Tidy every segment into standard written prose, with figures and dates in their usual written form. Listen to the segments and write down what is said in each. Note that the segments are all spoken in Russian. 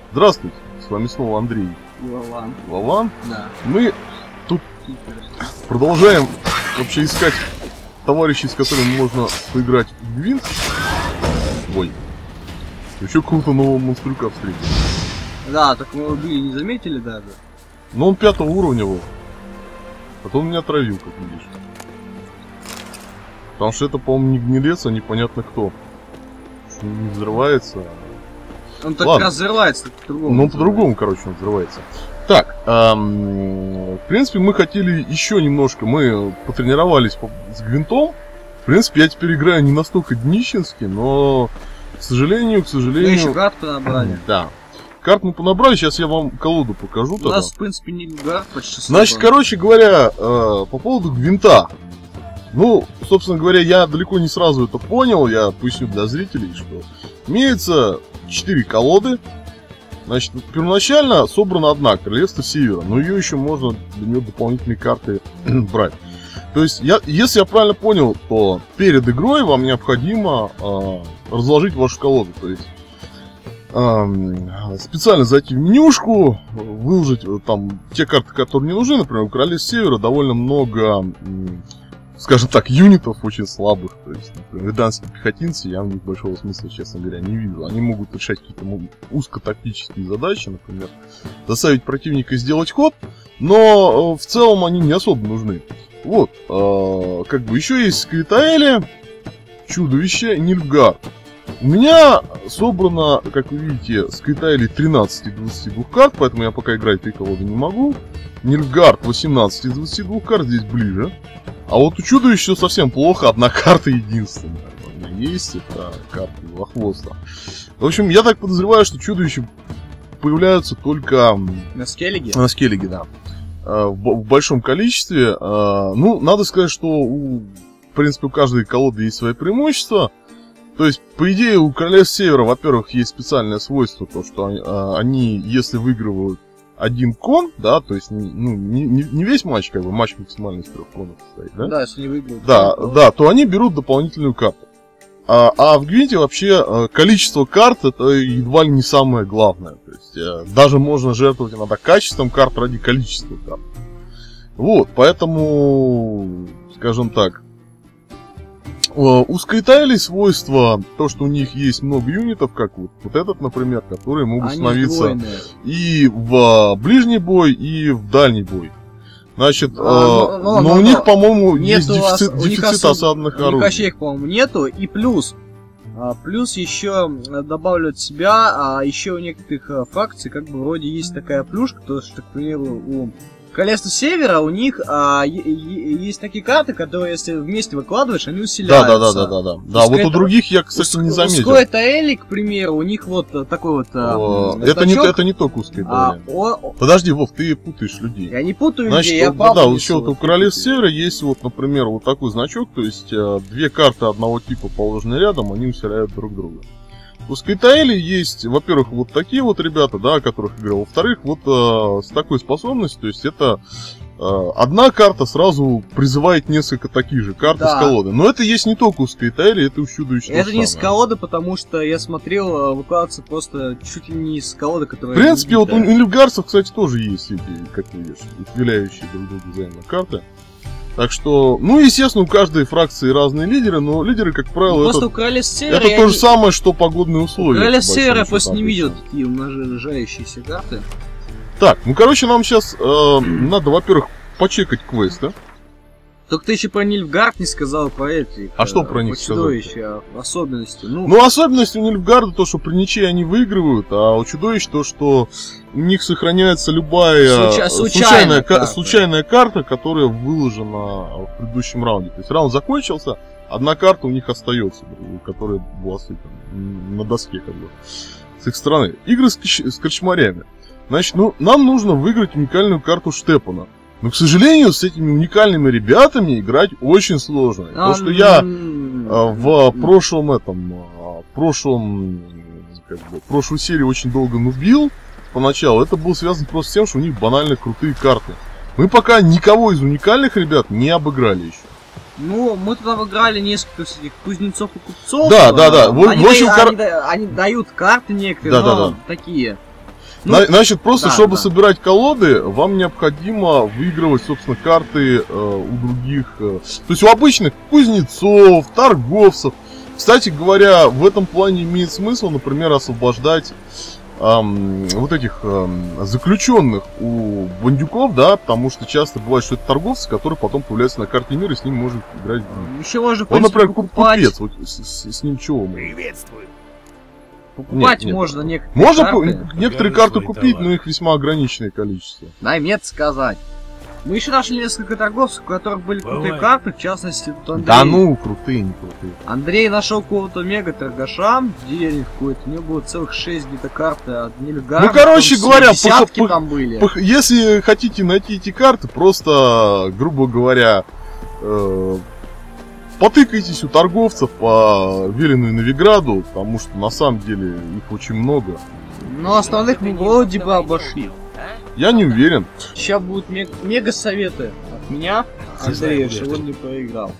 Здравствуйте, с вами снова Андрей. Вован. Вован? Да. Мы тут продолжаем вообще искать товарищей, с которыми можно поиграть в Гвинт. Ой. Еще какого-то нового монстрюка встретили. Да, так мы его били, не заметили даже. Но он 5-го уровня был. А то он меня отравил, как видишь. Потому что это, по-моему, не гнилец, а непонятно кто. Что не взрывается. Он так разрывается, так по-другому. Ну, по-другому, короче, он взрывается. Так, в принципе, мы хотели еще немножко, мы потренировались с Гвинтом. В принципе, я теперь играю не настолько днищенски, но, к сожалению... Мы еще карт понабрали. Да. Карт мы понабрали, сейчас я вам колоду покажу. У нас, в принципе, не карт почти. Значит, короче говоря, по поводу Гвинта. Ну, собственно говоря, я далеко не сразу это понял, я поясню для зрителей, что имеется 4 колоды. Значит, первоначально собрана одна, Королевство Севера, но ее еще можно для нее дополнительные карты брать. То есть, если я правильно понял, то перед игрой вам необходимо разложить вашу колоду. То есть, специально зайти в менюшку, выложить там те карты, которые не нужны. Например, у Королевства Севера довольно много, скажем так, юнитов очень слабых. То есть, например, веданские пехотинцы, я в них большого смысла, честно говоря, не вижу. Они могут решать какие-то узкотактические задачи, например, заставить противника сделать ход, но в целом они не особо нужны. Вот, как бы еще есть Скритаэли, Чудовище, Нильфгард. У меня собрано, как вы видите, Скритаэли 13 из 22 карт, поэтому я пока играть 3 колоды не могу. Нильфгард 18 из 22 карт, здесь ближе. А вот у Чудовища совсем плохо, одна карта единственная. У меня есть, это карта Белохвоста. В общем, я так подозреваю, что Чудовища появляются только на Скеллиге. На Скеллиге, да. В большом количестве. Ну, надо сказать, что в принципе у каждой колоды есть свои преимущества. То есть, по идее, у Королевства Севера, во-первых, есть специальное свойство, то что они, если выигрывают один кон, да, то есть, ну, не весь матч, как бы, матч максимально из 3 конов состоит, да? Да, если не выигрывают. Да, то они берут дополнительную карту. А в Гвинте вообще количество карт это едва ли не самое главное. То есть, даже можно жертвовать иногда качеством карт ради количества карт. Вот, поэтому, скажем так, у Скритаэлей свойство, то, что у них есть много юнитов, как вот этот, например, которые могут становиться и в ближний бой, и в дальний бой. Значит, но у них, по-моему, есть дефицит осадных орудий. У них вообще их, по-моему, нету. И плюс еще добавлю от себя, еще у некоторых фракций, как бы, вроде есть такая плюшка, то, что, к примеру, у Королевства Севера у них есть такие карты, которые, если вместе выкладываешь, они усиляются. Да, вот у других я, кстати, не заметил. У Скритаэли, к примеру, у них вот такой вот это не только у Скритаэли. Подожди, Вов, ты путаешь людей. Я не путаю людей, я да, еще вот у Королевства Севера есть вот, например, вот такой значок, то есть 2 карты одного типа положены рядом, они усиляют друг друга. У Скритаэли есть, во-первых, вот такие вот ребята, да, о которых играл. Во-вторых, вот с такой способностью, то есть это одна карта сразу призывает несколько таких же карт из колоды. Но это есть не только у Скритаэли, это у Чудовища. Это не из колоды, потому что я смотрел, выкладываться просто чуть ли не из колоды, которая... В принципе, вот у нильфгардцев, кстати, тоже есть эти, как ты видишь, ухмеляющие друг друга взаимно карты. Так что, ну, естественно, у каждой фракции разные лидеры, но лидеры, как правило, просто у Королевства Севера это то же самое, что погодные условия. У Королевства Севера я просто не видел такие умножающиеся карты. Так, ну, короче, нам сейчас надо, во-первых, почекать квесты. Только ты еще про Нильфгард не сказал, про эти. А что про них сказать? Особенности. Ну, особенность у Нильфгарда то, что при ничьи они выигрывают, а у чудовищ то, что у них сохраняется любая случайная карта, которая выложена в предыдущем раунде. То есть раунд закончился, одна карта у них остается, которая была на доске, как бы, с их стороны. Игры с корчмарями. Значит, ну, нам нужно выиграть уникальную карту Штепана. Но, к сожалению, с этими уникальными ребятами играть очень сложно. Потому что я в прошлой серии очень долго нубил поначалу. Это было связано просто с тем, что у них банально крутые карты. Мы пока никого из уникальных ребят не обыграли еще. Ну, мы тут обыграли несколько всяких кузнецов и купцов. Да. Они дают карты некоторые, такие. Ну, Значит, просто да, чтобы да. собирать колоды, вам необходимо выигрывать, собственно, карты у других. То есть у обычных кузнецов, торговцев. Кстати говоря, в этом плане имеет смысл, например, освобождать вот этих заключенных у бандюков, да, потому что часто бывает, что это торговцы, которые потом появляются на карте мира, и с ними можно играть. Еще можно, в Вот, принципе, например, покупать. купец, вот с ним чего? Приветствую. Покупать Нет. можно некоторые Можно карты. некоторые Покажи карты свой купить, товар. но их весьма ограниченное количество. Дай мне это сказать. Мы еще нашли несколько торговцев, у которых были крутые Бывает. карты, в частности, тут Андрей. Да ну, крутые, не крутые. Андрей нашел какого-то мега-торгаша в деревне какой-то, у него было целых 6 где-то карты от Нильгарда. Ну, короче там говоря, десятки там были. Если хотите найти эти карты, просто, грубо говоря, потыкайтесь у торговцев по Велину и Новиграду, потому что на самом деле их очень много. Но остальных мы вроде бы обошли. Я не уверен. Сейчас будут мега-советы от меня, Андрея, что он не проиграл.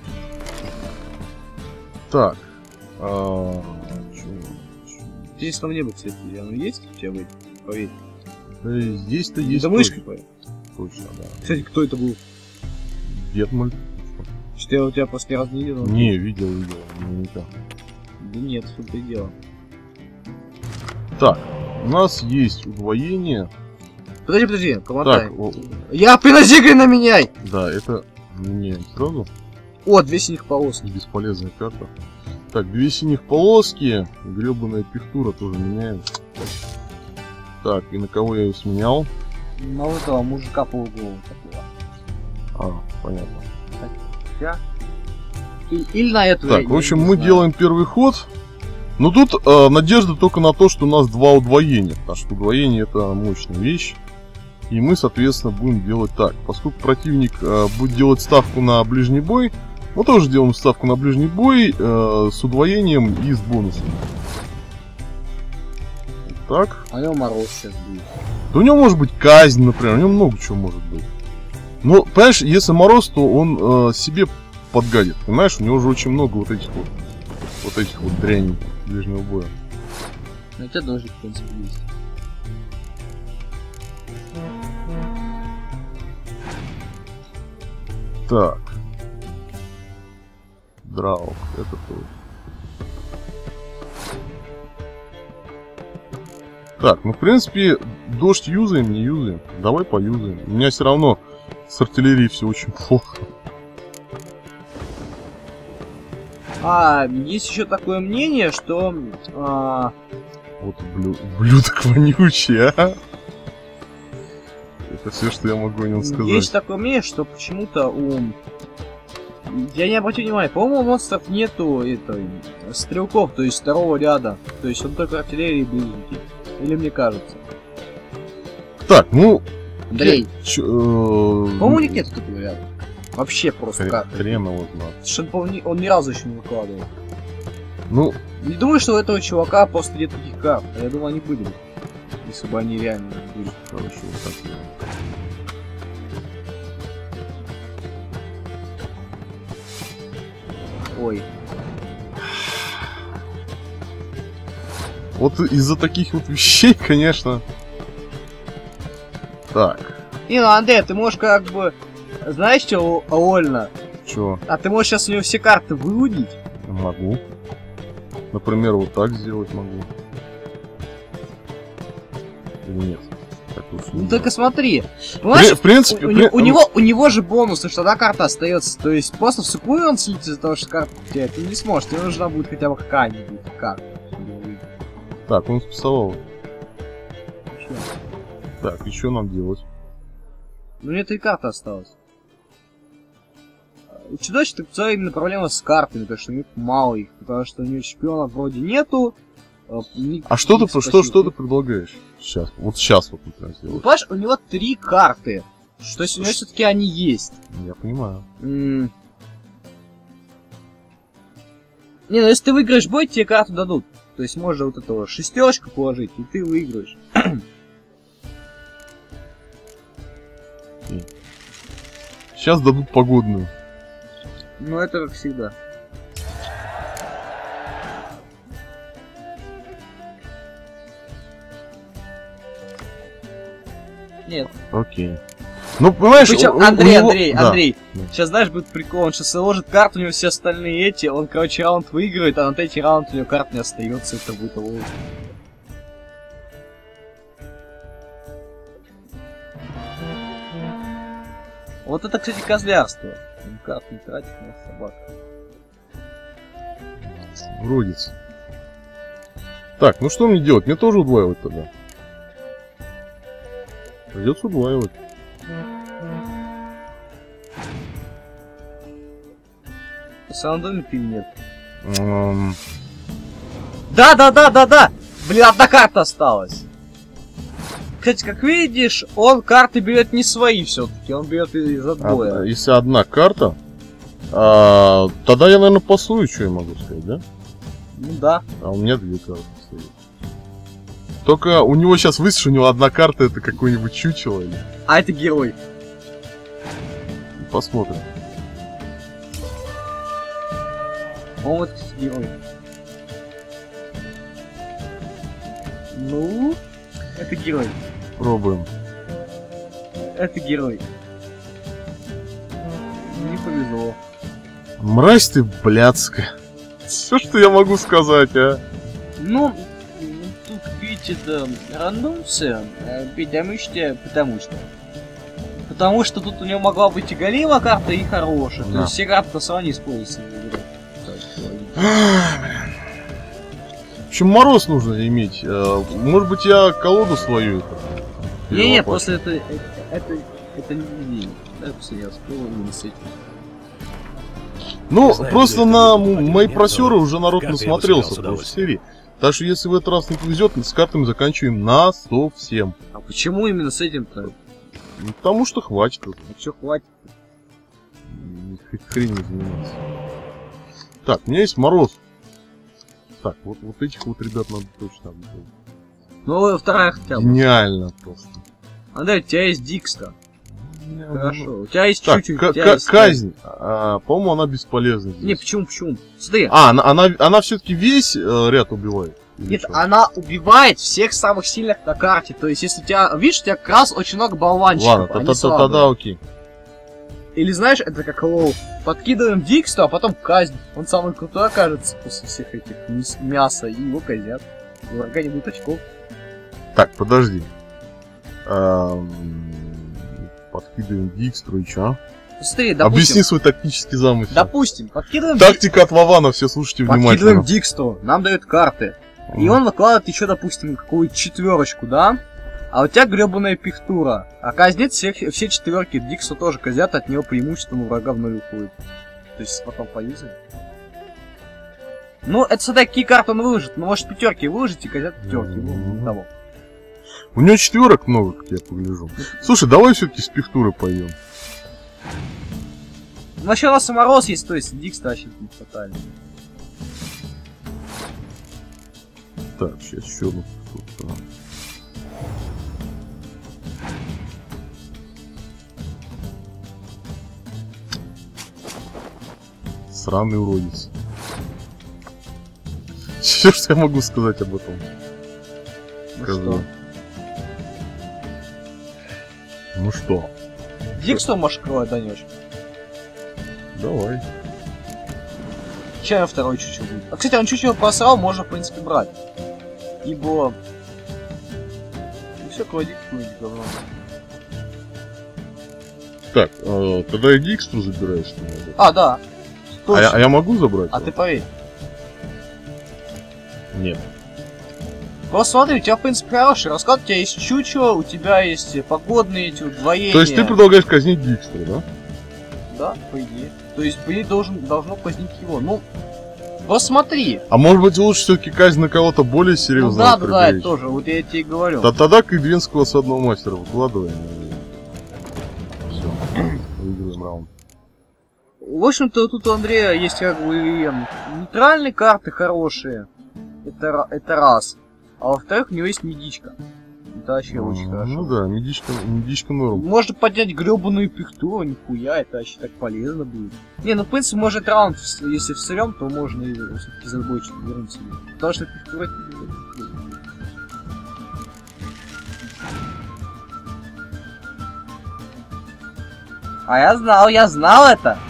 Так. Здесь там небо, кстати, оно есть у тебя, поверь. Здесь-то есть. Да мышкой поверь. Точно, да. Кстати, кто это был? Детмаль. Что я у тебя после раз не видел? Не, видел, наверняка. Да нет, что ты делал. Так, у нас есть удвоение. Подожди, помотай. Так, Я пенозигры на меняй! да, это не сразу. О, 2 синих полоски. Бесполезная карта. Так, 2 синих полоски. Гребаная пихтура тоже меняем. Так, и на кого я ее сменял? На вот этого мужика полуголого такого. Понятно. Или на эту. Так, в общем, мы делаем первый ход. Но тут надежда только на то, что у нас 2 удвоения. Потому что удвоение это мощная вещь. И мы, соответственно, будем делать так. Поскольку противник будет делать ставку на ближний бой, мы тоже делаем ставку на ближний бой с удвоением и с бонусом. Так. А у него мороз сейчас будет. Да у него может быть казнь, например, у него много чего может быть. Но, понимаешь, если мороз, то он себе подгадит. Понимаешь, у него уже очень много вот этих вот дряней ближнего боя. Ну, у тебя тоже, в принципе, есть. Так. Драук, это тоже. Так, ну в принципе, дождь юзаем, не юзаем. Давай поюзаем. У меня все равно с артиллерией все очень плохо. Есть еще такое мнение, что Вот ублюдок вонючий, а? Это все, что я могу о нем сказать. есть такое мнение, что почему-то я не обратил внимания, по-моему, у монстров нету стрелков, то есть второго ряда. То есть он только артиллерии ближники. Или мне кажется. Так, ну... Андрей, по-моему, по-моему, у них нету такого ряда. Вообще просто как. Хрен его знает. Что он ни разу еще не выкладывал. Ну, Не думаю, что у этого чувака просто нет таких карт. А я думаю, они были бы. Если бы они реально были. короче, вот так. Ой. Вот из-за таких вот вещей, конечно. Так, Не, ну, Андрей, ты можешь как бы... Знаешь, что, Ольна? чё, А ты можешь сейчас у него все карты выудить? могу. Например, вот так сделать могу. Или нет? Так лучше не Ну делать. только смотри. Понимаешь, В принципе, у него же бонусы, что одна карта остается. То есть просто в сукую он слить из-за того, что карта потеряет. Ты не сможешь, тебе нужна будет хотя бы какая-нибудь карта. Так, он спасовал. Так, и что нам делать? Ну, у меня 3 карты осталось. У чудовища так именно проблема с картами, потому что у них мало их, потому что у него чемпионов вроде нету. А что ты предлагаешь сейчас? Вот сейчас вот, например, Ну, сделать. понимаешь, у него 3 карты. То есть у него все-таки они есть. Я понимаю. Не, ну если ты выиграешь бой, тебе карту дадут. То есть можно вот этого шестерочку положить, и ты выиграешь. Сейчас дадут погодную. Ну это как всегда. Нет. Окей. Ну, понимаешь, Причем, у Андрей, него- Андрей, да. Андрей. Да. Сейчас, знаешь, будет прикол, он сейчас ложит карту, у него все остальные эти, он, короче, раунд выигрывает, а на третий раунд у него карт не остается, это будет лол. Вот это, кстати, козлярство. Он карт не тратит на собак. Вродится. Так, ну что мне делать? Мне тоже удваивать тогда? Придется удваивать. Сандон или нет? Эм, Да! Блин, одна карта осталась. Кстати, как видишь, он карты берет не свои все-таки, он берет из отбоя. Если одна карта, тогда я, наверное, пасую, что я могу сказать, да? Ну да. А у меня две карты стоят. Только у него сейчас высший, у него одна карта, это какой-нибудь чучело или... А это герой. Посмотрим. По-моему, это кстати, герой. Ну, это герой. Пробуем. Это герой. Не повезло. Мразь ты блядская. Все, что я могу сказать, а? Ну, тут ведь это рандом все, потому что тут у него могла быть и голема карта, и хорошая. Да. То есть все карты все равно не используются в игре. В общем, мороз нужно иметь. Может быть, я колоду свою это Не, перелопачу. после это не день. Да, после я успел именно с этим. Ну, Не знаю, просто где на это будет, мои нет, просеры но уже народ карты я насмотрелся посмотрел с в прошлой удовольствием. серии. Так что если в этот раз не повезет, с картами заканчиваем на совсем. А почему именно с этим-то? Ну, потому что хватит уже. А чё хватит? Хрень не заниматься. Так, у меня есть мороз. Так, вот этих вот ребят надо точно обновить. Ну, вторая хотя бы. Гениально просто. Андрей, у тебя есть Дикста. Хорошо. У тебя есть Так, чуть-чуть. у тебя есть казнь. По-моему, она бесполезна здесь. Не, почему? Смотри. Она все-таки весь ряд убивает? Или Нет, что? она убивает всех самых сильных на карте. То есть, если у тебя, видишь, у тебя как раз очень много болванчиков. Ладно, они слабые. тогда окей. Или знаешь, это как лоу. Подкидываем Диксту, а потом казнь. Он самый крутой окажется после всех этих мяса, и его казнят. У врага не будет очков. Так, подожди. Подкидываем Дикстру и чё? Смотри, допустим. Объясни свой тактический замысел. Допустим, подкидываем Тактика от Вована, все слушайте Подкидываем внимательно. Диксту, нам дают карты. И он выкладывает еще, допустим, какую-то четверочку, да? А у тебя гребаная пихтура. А казнит все четверки. Диксту тоже казнят, от него преимущественно врага в ноль уходит. То есть потом поюзаем. Ну, это смотря какие карты он выложит. Ну, может, пятерки выложить и казнят пятерки. Ну, не того. У него четверок много, как я погляжу. Слушай, давай все-таки с пихтуры поем. Ну, вообще у нас и мороз есть, то есть Дикста вообще не хватает. Так, сейчас еще одну пихтуру. Сраный уродец. Все, что я могу сказать об этом? Ну Козле. что? Ну что? Диксту можешь крылать, Данёч? Давай. Чем второй чучел будет? А, кстати, он чучел просрал, можно, в принципе, брать. Ибо... Ну все, клади какую-нибудь говно. Так, тогда и Дикстру забираешь, что надо. А, да. Точно. А я могу забрать? А его? ты поверь. Нет. Просто смотри, у тебя, в принципе, хороший расклад, у тебя есть чучело, у тебя есть погодные эти удвоения. То есть ты предлагаешь казнить Дикстру, да? Да, по идее. То есть, по идее, должно казнить его. Ну, посмотри. А может быть лучше все-таки казнь на кого-то более Ну серьезного да, это тоже, вот я тебе и говорю. Тогда Кайдвенского с одного мастера выкладываем. Все, выиграем раунд. В общем-то, тут у Андрея есть как бы и нейтральные карты хорошие. Это раз. А во-вторых, у него есть медичка. Это вообще очень хорошо. Ну да, медичка норм. Можно поднять гребаную пихтуру, нихуя, это вообще так полезно будет. Не, ну в принципе, может раунд, если всрем, то можно и все-таки за бой что-то вернуть себе. Потому что пихтура... А я знал это.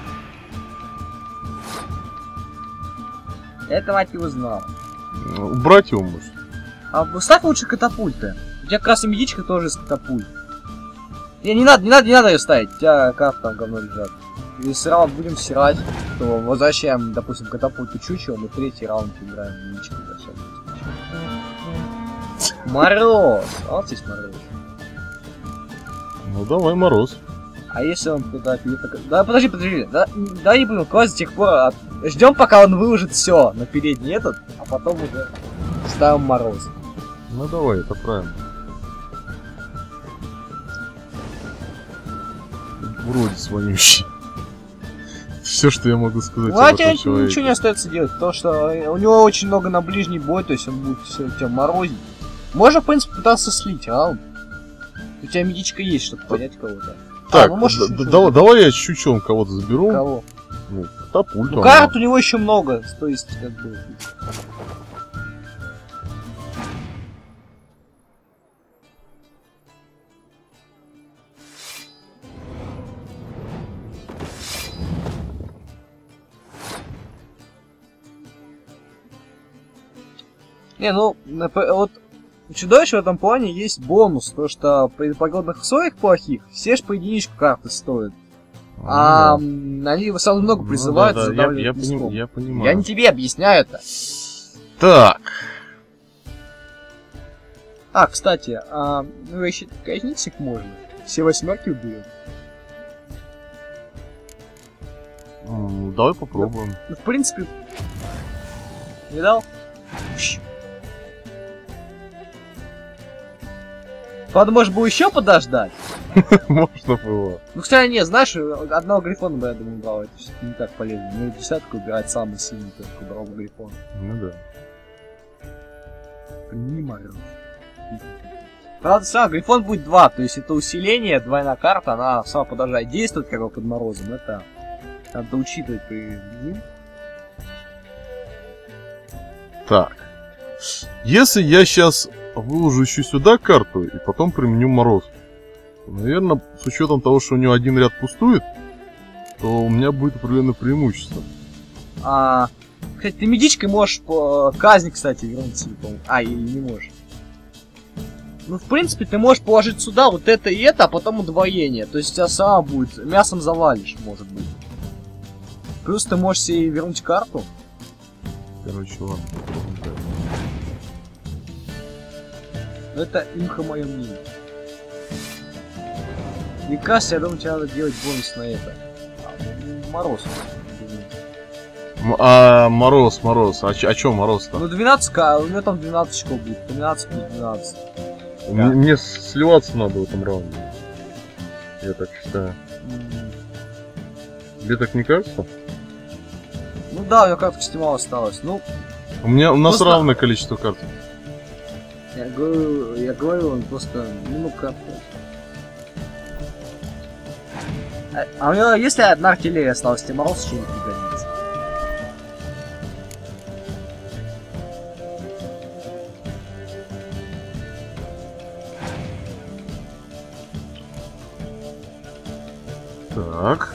Это, мать его, знал. Убрать его, может? А ставь лучше катапульты. У тебя как раз и медичка тоже из катапульт. Не надо ее ставить. У тебя карты там говно лежат. Если раунд будем сирать, то возвращаем, допустим, катапульту чучело, мы третий раунд играем медичку. Мороз! Вот здесь Мороз. Ну давай, Мороз. А если он туда... Да, подожди. Да не будем класть до тех пор. Ждем, пока он выложит все на передний этот, а потом уже ставим Мороз. Ну давай, это правильно. Уродец вонючий. Все, что я могу сказать. Ну, а тебе ничего не остается делать, потому что у него очень много на ближний бой, то есть он будет все тебя морозить. Можно, в принципе, пытаться слить раунд. У тебя медичка есть, чтобы понять кого-то. Так, давай я чуть-чуть кого-то заберу. Кого? Ну, катапульту. Ну, карт у него еще много, то есть, как бы... Не, ну, вот у чудовища в этом плане есть бонус, то что при погодных условиях плохих все ж по единичку карты стоят. Они в основном много призывают, я понимаю. Я не тебе объясняю это. Так. Кстати, ну еще казнить можно. Все восьмерки убьют. Давай попробуем. Ну, в принципе, не дал? Правда, может было еще подождать? Можно было. Ну, кстати, не, знаешь, одного грифона бы, я думаю, брал, это все-таки не так полезно. Ну, десятку убирать самый сильный, только брал грифон. Ну да. Понимаю. Правда, сам грифон будет 2, то есть это усиление, двойная карта, она сама продолжает действовать, как бы под морозом, это надо учитывать при... Так. Если я сейчас выложу еще сюда карту и потом применю Мороз, то, наверное, с учетом того, что у него один ряд пустует, то у меня будет определенное преимущество. Кстати, ты медичкой можешь казнь, кстати, вернуть себе, по-моему. Или не можешь. Ну, в принципе, ты можешь положить сюда вот это и это, а потом удвоение. То есть у тебя сама будет, мясом завалишь, может быть. Плюс ты можешь себе вернуть карту. Короче, ладно, попробуем так. Это имха мое мнение. И кажется, я думаю, тебе надо делать бонус на это. Мороз. Мороз. А чё Мороз-то? Ну 12к, у него там 12 очков будет. 12 плюс 12. Мне сливаться надо в этом раунде. Я так считаю. Тебе так не кажется? Ну да, у него карточек мало осталось. Ну. У нас равное количество карт. Я говорю, он просто минут карты. А у него, если одна артиллерия осталась, тебе Мороз что-нибудь пригодится. Так.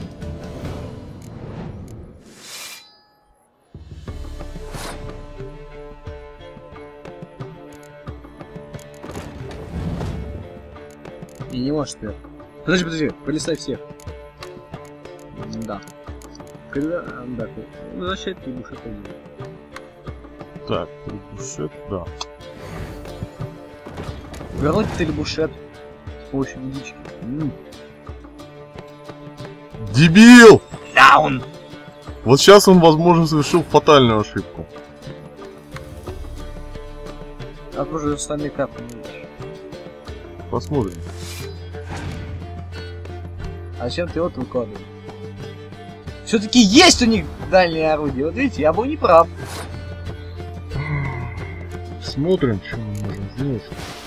Не может ты. Подожди, полистай всех. Да. Когда... Да, возвращай трибушет один. Так, трибушет, да. Вернуть трибушет с помощью медички. Дебил! Даун! Вот сейчас он, возможно, совершил фатальную ошибку. А уже остальные карты не видишь. Посмотрим. А зачем ты вот выкладываешь? Все-таки есть у них дальние орудия. Вот видите, я был не прав. Смотрим, что мы можем сделать.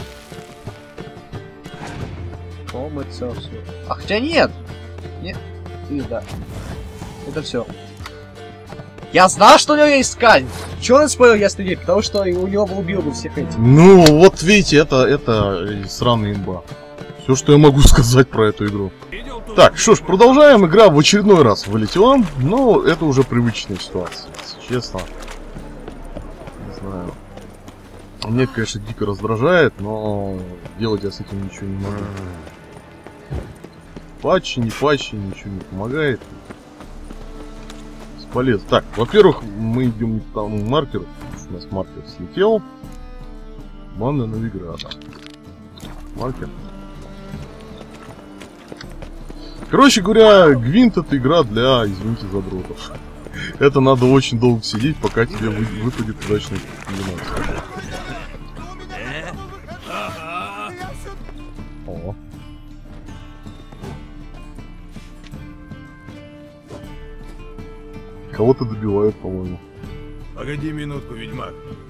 По-моему, это все. А хотя нет! Нет. И да. Это все. Я знал, что у него есть ткань. Чего он спорил, я стыдил? Потому что у него бы убил бы всех этих. Ну, вот видите, это сраная имба. Все, что я могу сказать про эту игру. Так, что ж, продолжаем. Игра в очередной раз вылетела. Но это уже привычная ситуация, если честно. Не знаю. Мне это, конечно, дико раздражает, но делать я с этим ничего не могу. Патчи, ничего не помогает. Бесполезно. Так, во-первых, мы идем к тому маркеру. У нас маркер слетел. Манна навигатор. Маркер. Короче говоря, Гвинт — это игра для, извините, задротов. Это надо очень долго сидеть, пока тебе выпадет удачный комбинация. О. Кого-то добивают, по-моему. Погоди минутку, ведьмак.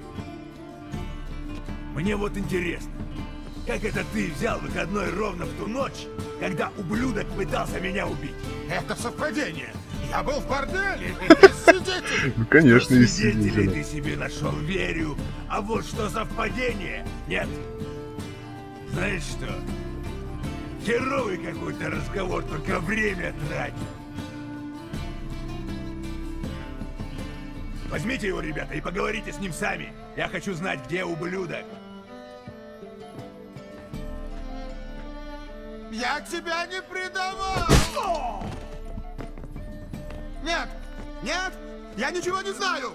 Мне вот интересно, как это ты взял выходной ровно в ту ночь, когда ублюдок пытался меня убить? Это совпадение. Я был в борделе. Есть свидетели. Ну, конечно, есть Свидетелей свидетели. ты себе нашел, верю. А вот что совпадение? Нет. Знаешь что? Херовый какой-то разговор, только время тратит. Возьмите его, ребята, и поговорите с ним сами. Я хочу знать, где ублюдок. Я тебя не предавал. Нет, нет, я ничего не знаю.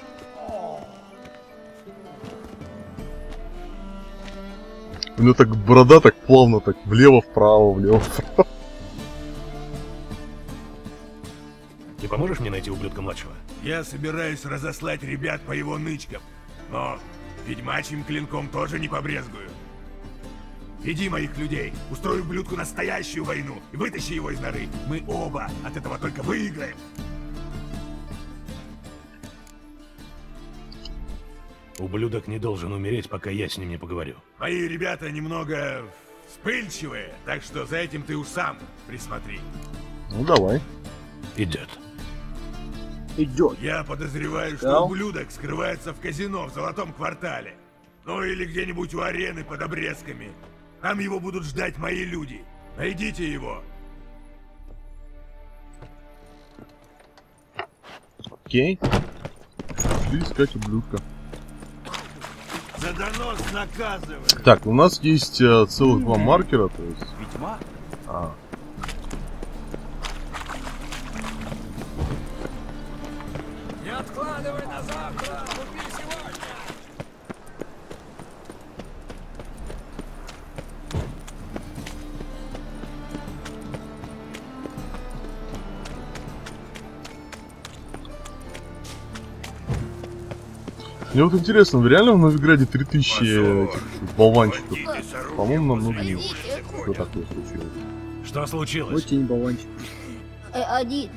У него так борода так плавно, так влево-вправо, влево-вправо. Ты поможешь мне найти ублюдка младшего? Я собираюсь разослать ребят по его нычкам, но ведьмачьим клинком тоже не побрезгую. Веди моих людей, устрой ублюдку настоящую войну и вытащи его из норы. Мы оба от этого только выиграем. Ублюдок не должен умереть, пока я с ним не поговорю. Мои ребята немного вспыльчивые, так что за этим ты уж сам присмотри. Ну, давай. Идет. Идет. Я подозреваю, что Да? ублюдок скрывается в казино в Золотом квартале. Ну или где-нибудь у арены под обрезками. Там его будут ждать мои люди. Найдите его. Окей. Пошли искать ублюдка. За донос наказывай. Так, у нас есть целых два маркера, то есть... Ведьма? А. Не откладывай на завтра, купи сегодня. Мне вот интересно, в реальном Новиграде 3000 этих болванчиков? По-моему, намного меньше. Что такое случилось? Что случилось? Вот тень болванчик. Они...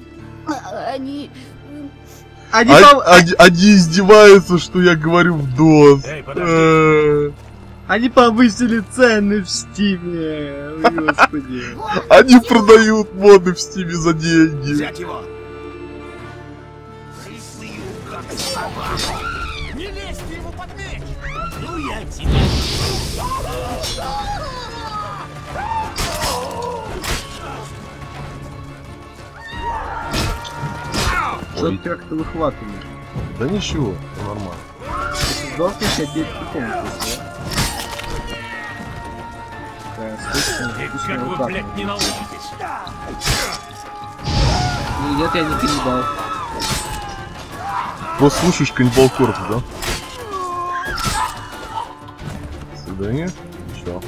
Они издеваются, что я говорю в DOS. Эй, подожди. Они повысили цены в Стиме. Господи. Они продают моды в Стиме за деньги. Взять его. Не лезьте ему под меч. Ну я тебе. Что ты как-то выхватываешь? Да ничего, все нормально. Если сдохнешь, я тебе прикол. Как вы, блядь, не научитесь? Нет, я не каннибал. Просто слушаешь каннибал Корпс, да? До свидания. И чё?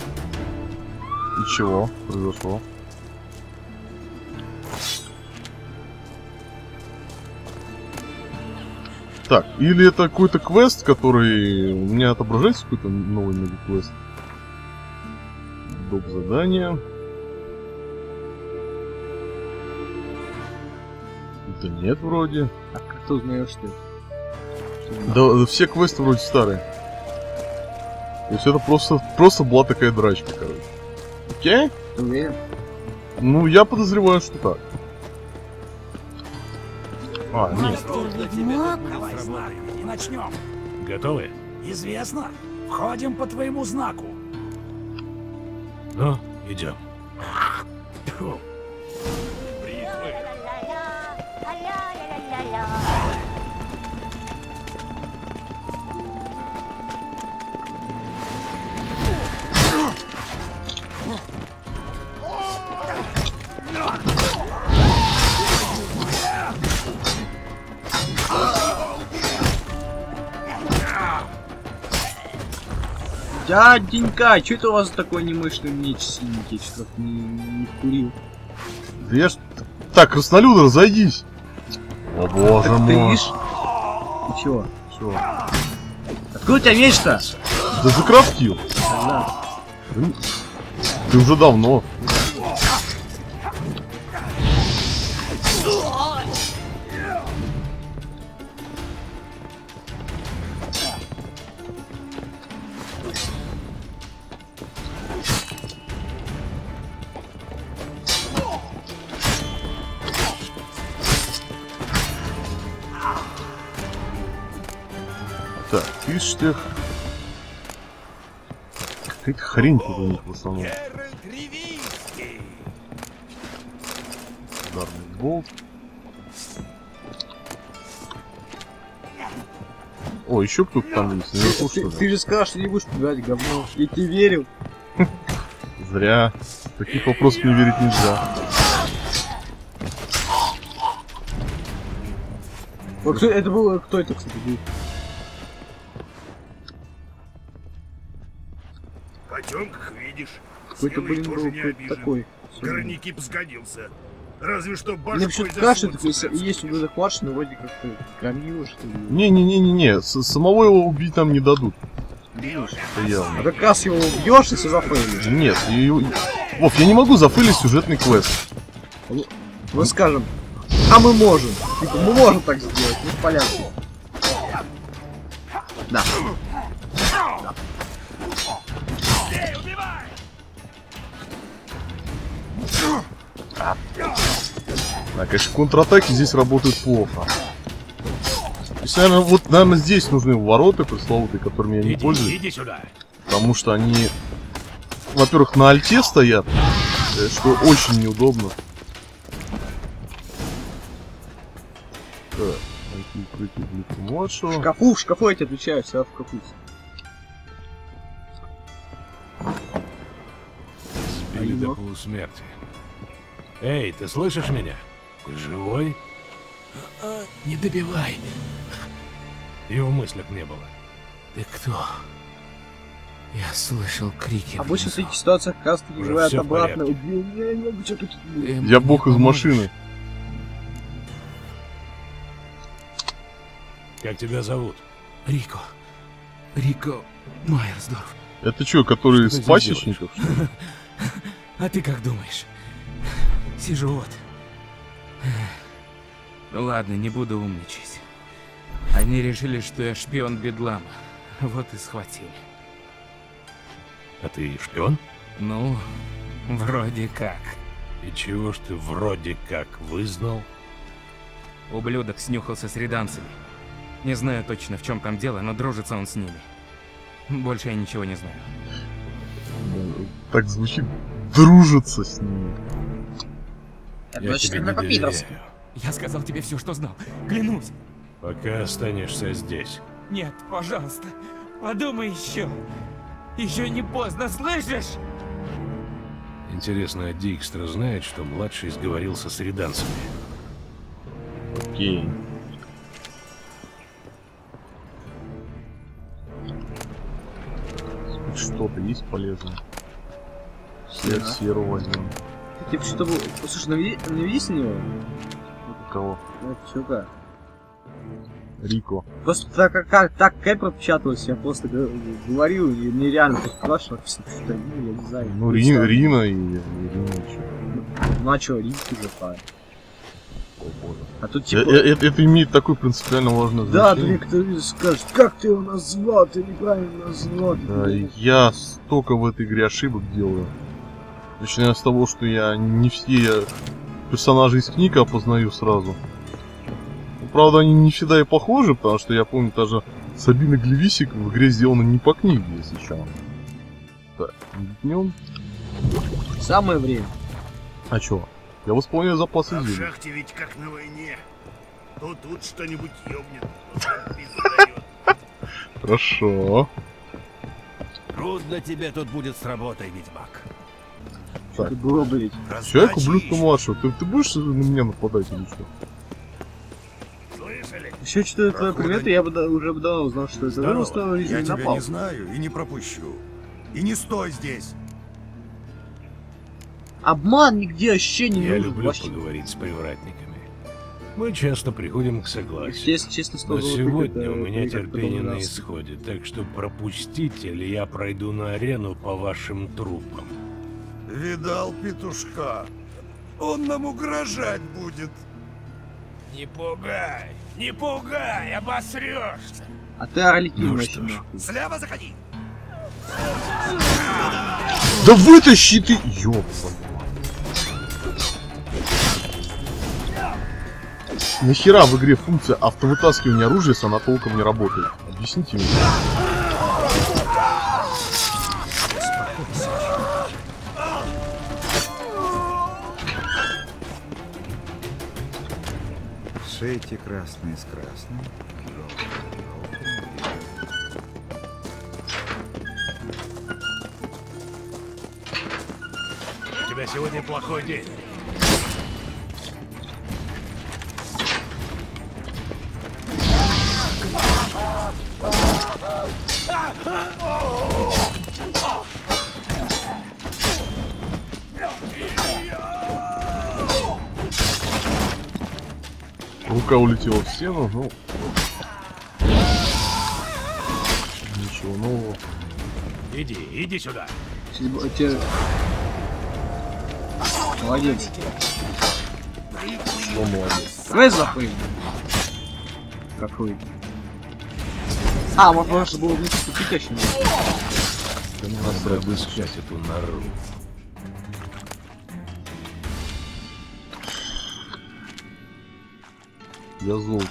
И чего произошло? Так, или это какой-то квест, который... У меня отображается какой-то новый мега-квест. Доп. Задание. Да нет, вроде. А как ты узнаешь, что это? Да, все квесты вроде старые. То есть это просто была такая драчка, короче. Окей? Ты уверен? Ну, я подозреваю, что так. А, нет. Ведьмак? Давай знак и начнем. Готовы? Известно. Входим по твоему знаку. Ну, идем. Дяденька, что это у вас такой немощный меч синенький, что-то не курил? Да я ж... Так, краснолюд, разойдись. О боже Так ты мой. видишь? Ты чего? Чё? Откуда у тебя меч-то? Да закрафтил. Да. Ты уже давно. Так, фиштех. Какая-то хрень тут у них в основном. Ударный болт. О, еще кто-то там есть. Наверху, что ли? Ты же сказал, что не будешь пугать, говно. Я тебе верил. Зря. В таких вопросов не верить нельзя. Вот кто это был? Кто это, кстати, был? В потемках видишь. Какой-то, блин, был тоже не какой-то обижен. такой. Горняки б сгодился. Разве что Мне башкой почему-то за кажется, солнце что есть вот этот хватш, но вроде как-то громило, что ли. Не-не-не-не-не. Самого его убить нам не дадут. Это явно. А как раз его убьешь и все зафейлишь. Нет, Вов, я не могу зафейлить сюжетный квест. Мы скажем, а мы можем. Типа, мы можем так сделать, не в порядке. Да. Да, конечно, контратаки здесь работают плохо. То есть, наверное, здесь нужны ворота пресловутые, которыми я не пользуюсь. Иди сюда. Потому что они, во-первых, на альте стоят, что очень неудобно. Так, найти укрытие для младшего. В шкафу я тебе отвечаю, всегда в шкафу. Сбили до полусмерти. Эй, ты слышишь меня? Ты живой? Не добивай. И в мыслях не было. Ты кто? Я слышал крики. Обычно в внизу. таких ситуациях как раз таки Уже бывает всё в обратно. порядке. Убил меня, я не могу что-то тут было. Ты Я мне бог из поможешь? машины. Как тебя зовут? Рико. Рико Майерсдорф. Это что, который Что из ты здесь пасечников? А ты как думаешь? Сижу вот. Ну ладно, не буду умничать. Они решили, что я шпион Бедлама. Вот и схватили. А ты шпион? Ну, вроде как. И чего ж ты вроде как вызнал? Ублюдок снюхался с реданцами. Не знаю точно, в чем там дело, но дружится он с ними. Больше я ничего не знаю. Так звучит. Дружится с ними. Я тебе не доверяю. Я сказал тебе все, что знал. Клянусь. Пока останешься здесь. Нет, пожалуйста. Подумай еще. Еще не поздно, слышишь? Интересно, а Дикстра знает, что младший сговорился с реданцами? Окей. Хоть что-то есть полезное. Серу возьмем. Типа что было. Слушай, наведи с него. Кого? Это чувака. Рико. Просто так Кэп пропечаталась, я просто говорил, и мне реально просто спрашивал, что-то, я не знаю. Ну, Рина и Рина еще. Ну а чё, Ринки же правильно. О боже. А тут типа... Это имеет такое принципиально важное Да, значение. ты кто-то скажет, как ты его назвал, ты неправильно назвал. Да, я столько в этой игре ошибок делаю. Начиная с того, что я не все персонажи из книг опознаю сразу. Правда, они не всегда и похожи, потому что я помню, даже Сабина Глевисик в игре сделана не по книге, если что. Так, днем. Самое время. А чё? Я восполняю запасы А в зелий. шахте ведь как на войне. То тут что-нибудь ёбнет. Хорошо. Трудно тебе тут будет с работой, ведьмак. Что это было, блядь? Человек ублюдка младшего. Ты будешь на меня нападать или что? Слышали? Еще читаю твои приметы, я бы уже бы давно узнал, что это. Вы устал Я не тебя напал. не знаю и не пропущу. И не стой здесь. Обман нигде вообще не Я нужен. люблю Вообще. поговорить с привратниками. Мы часто приходим к согласию. Если честно, 100 Но золотых, сегодня это у меня как терпение на подобрался. исходе, так что пропустите, или я пройду на арену по вашим трупам. Видал петушка? Он нам угрожать будет. Не пугай, обосрешься. А ты Орликин Ну вообще что ж. нахуй. Слева заходи. Да вытащи ты! Ёпта. Нахера в игре функция автовытаскивания оружия, если она толком не работает? Объясните мне. Шейте красные с красным. У тебя сегодня плохой день. Рука улетела в стену, ну... Ничего нового. Иди сюда. Молодец. Что молодец. Давай запрыгнем. Какой? А, может, можно было вниз купить еще? Надо обыскать эту нору. Я зол.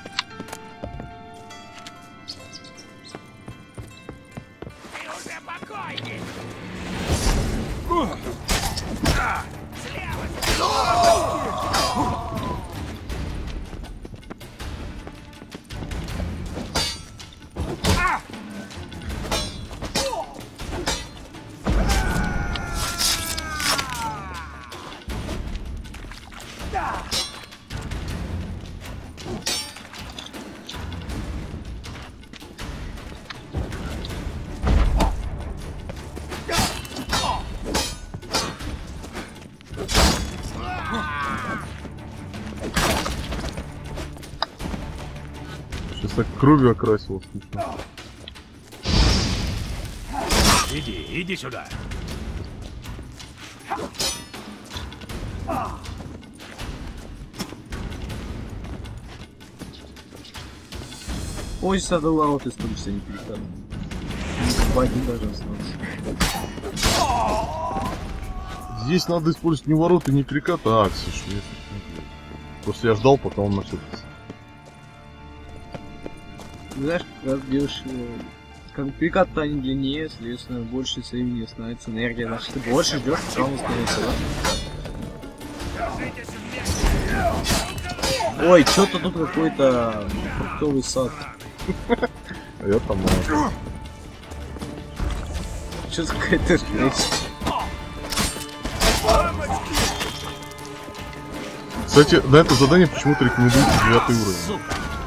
Сейчас так кровью окрасило, смешно. Иди сюда. Ой, здесь надо ворот из все не перекладывать. Один даже остался. Здесь надо использовать не ворота, не перекат, а аксис. Просто я ждал, пока он начал. Знаешь, как раз делаешь... Как перекат-то они длиннее, соответственно, больше времени становится энергия. Значит, ты больше ждешь, пока он становится, да? Ой, что-то тут какой-то фруктовый сад. Я там... Что-то какая-то жесть. Кстати, на это задание почему-то рекомендуется 9 уровень.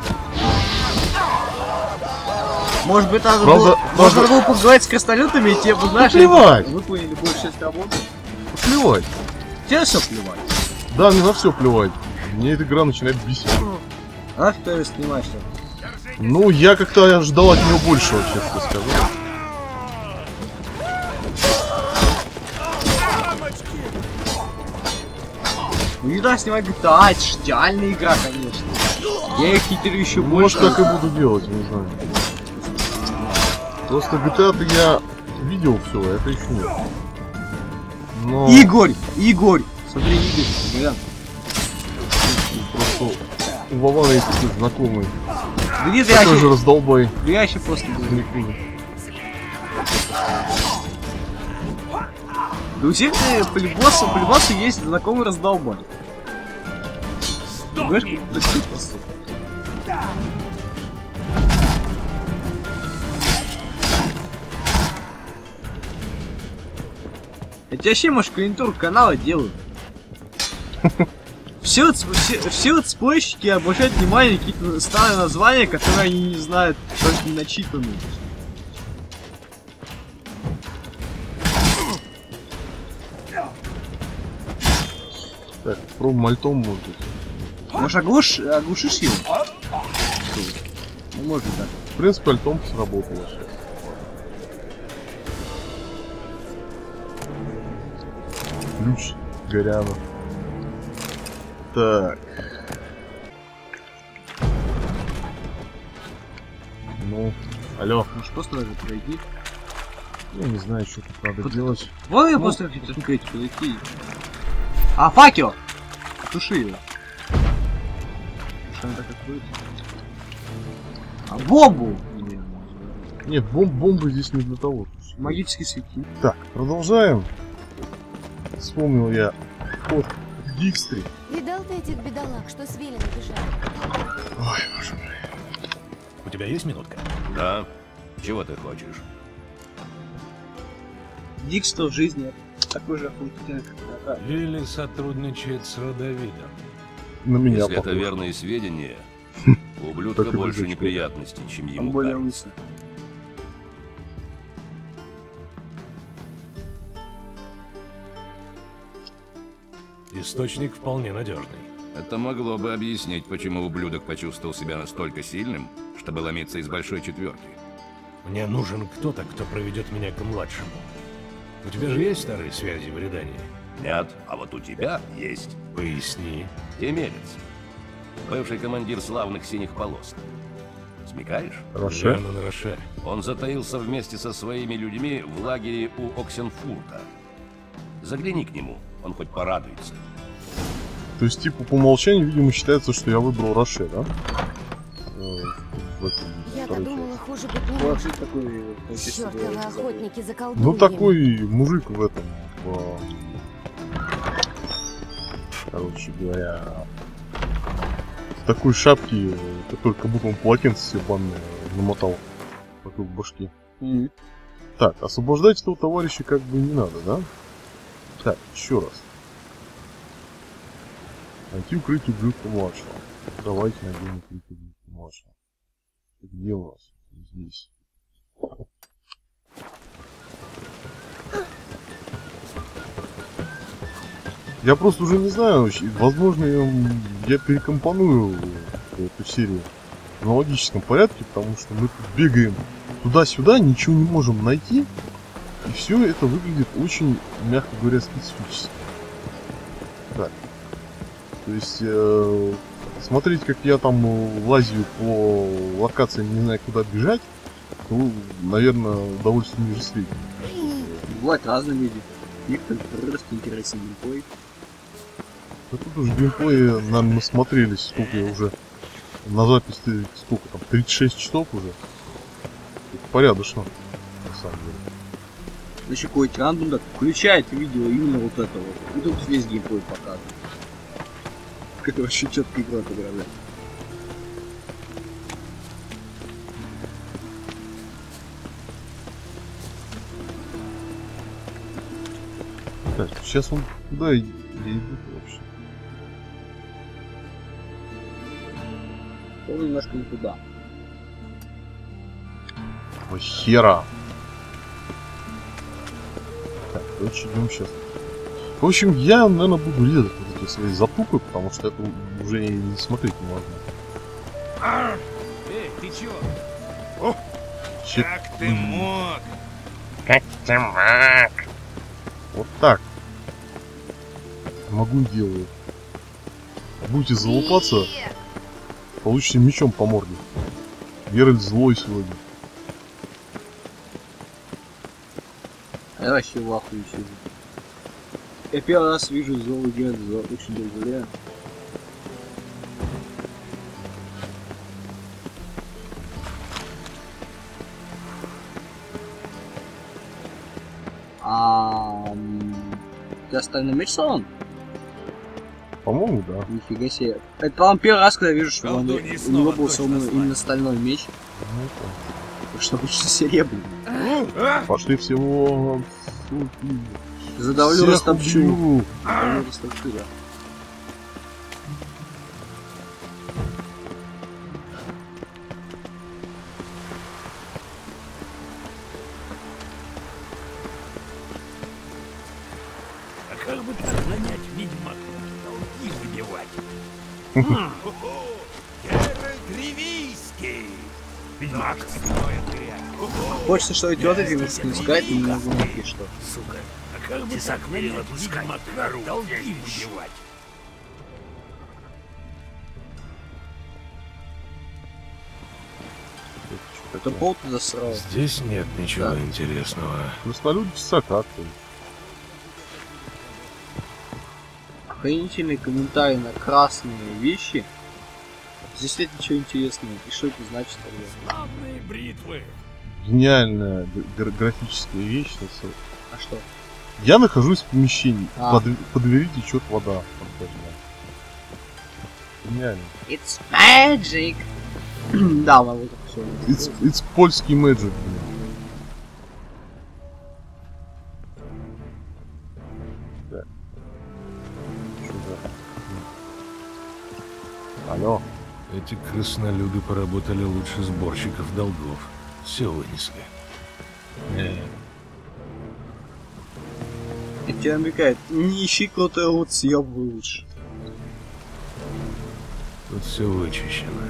Может быть, надо Правда, было... Может, надо было поговорить с крестолетами, и тебе бы, знаешь, плевать. выполнили большую часть работы. Плевать. Тебе все плевать. Да, мне на все плевать. Мне эта игра начинает бесить. А нафиг ты её снимаешь? Ну, я как-то ждал от нее большего, честно скажу. Ну, не да, снимать GTA, это ж идеальная игра, конечно. Я их хитрю еще больше. Может, так и буду делать, не знаю. Просто GTA-то я видел все, а это еще нет. Но... Игорь! Смотри, Игорь, глянь. Просто у Вована есть такой знакомый. Где ты Такой же раздолбай. Я еще просто был. Не хуже. Да у всех полюбаса есть знакомый раздолбай. Знаешь, как такой поступок? Это вообще, может, клиентуру канала делают. Все вот спойщики обращают внимание на какие-то старые названия, которые они не знают, только не начитаны. Так, пробуем альтом, может быть. Может, оглушишь его? Ну, может так. В принципе, альтом сработало. Ключ горяна. Так. Ну, алло. Ну что, сразу пройди? Я не знаю, что тут надо делать. Вон я просто хотел открыть, подойти. А, факел! Туши его. Что он так откроется? А, бомбу! Нет, бомбы здесь не для того. Магический светильник. Так, продолжаем. Вспомнил я ход в Дикстре. Видал ты этих бедолаг, что с Вилем бежали? Ой, боже мой. У тебя есть минутка? Да. Чего ты хочешь? Дикстер в жизни такой же охотитель, как и Вилли сотрудничает с Родовидом. На меня Если это похож. верные сведения, у ублюдка Так и больше выжить. неприятностей, чем он ему более кажется. лысый. Источник вполне надежный. Это могло бы объяснить, почему ублюдок почувствовал себя настолько сильным, чтобы ломиться из большой четверки. Мне нужен кто-то, кто проведет меня к младшему. У тебя же есть старые связи в Редании? Нет, а вот у тебя есть. Поясни. Темелец. Бывший командир славных синих полос. Смекаешь? Роше. Верно, на Роше. Он затаился вместе со своими людьми в лагере у Оксенфурта. Загляни к нему, он хоть порадуется. То есть, типа, по умолчанию, видимо, считается, что я выбрал Роше, да? Я-то думала, хуже быть не Он может. вообще такой... Чёртовы охотники за колдуньями. Ну, такой мужик в этом... короче говоря... В такой шапке, который как будто он полотенце себе банное намотал вокруг башки. Так, освобождать этого товарища как бы не надо, да? Так, еще раз. Найти укрытие ублюдка младшего. Давайте найдем укрытие ублюдка младшего. Где у нас? Здесь. Я просто уже не знаю, возможно, я перекомпоную эту серию в аналогическом порядке, потому что мы тут бегаем туда-сюда, ничего не можем найти, и все это выглядит очень, мягко говоря, специфически. Так. То есть, смотреть, как я там лазю по локации, не знаю, куда бежать, ну, наверное, удовольствие ниже среднего. Бывают разные люди. Некоторые просто интересен геймплей. Да тут уже геймплей, наверное, насмотрелись, сколько я уже на запись, сколько там, 36 часов уже. Это порядочно, на самом деле. Значит, какой-то рандом так включает видео именно вот это вот. И тут весь геймплей показывает. Как вообще четко игра отыграли. Так, сейчас он куда идет вообще? Он немножко не туда. О, хера! Так, короче, идем сейчас. В общем, я, наверное, буду резать вот эти свои запупы, потому что это уже не смотреть невозможно. Эй, ты чё? Как ты мог? Вот так. Могу и делаю. Будете залупаться, получите мечом по морде. Геральт злой сегодня. А я вообще в ахуе сижу. Я первый раз вижу злого Геральта, очень долго. тебя стальной меч сломан? По-моему, да. Нифига себе. Это, по-моему, первый раз, когда я вижу, что у Колдуньи него снова был точно сломан знают. именно стальной меч. Ну, Так что обычно серебряный. пошли всего... Задавлю, Всех растопчу. убью. Задавлю, растопчу, да. А как бы так нанять ведьмака? Долги выбивать. Геральт Ривийский! Ведьмак стоит грязь. Хочется что-нибудь вот этим не сказать, и не могу найти что. Сука, а как бы так нанять ведьмака? Долги выбивать. Это пол ты засрал. Здесь нет ничего Да. интересного. Краснолюди как-то. Охренительный комментарий на красные вещи. Здесь нет ничего интересного. И что это значит тогда? Славные бритвы. Гениальная графическая вещь. на самом- А что? Я нахожусь в помещении. А. По двери течет вода. Гениально. It's magic! Да, могу так все. It's польский magic, блин. Так. Что за... Алло. Эти краснолюды поработали лучше сборщиков долгов. Все вынесли. И тебе намекает, не ищи крутой лут, съебывай лучше. Тут все вычищено.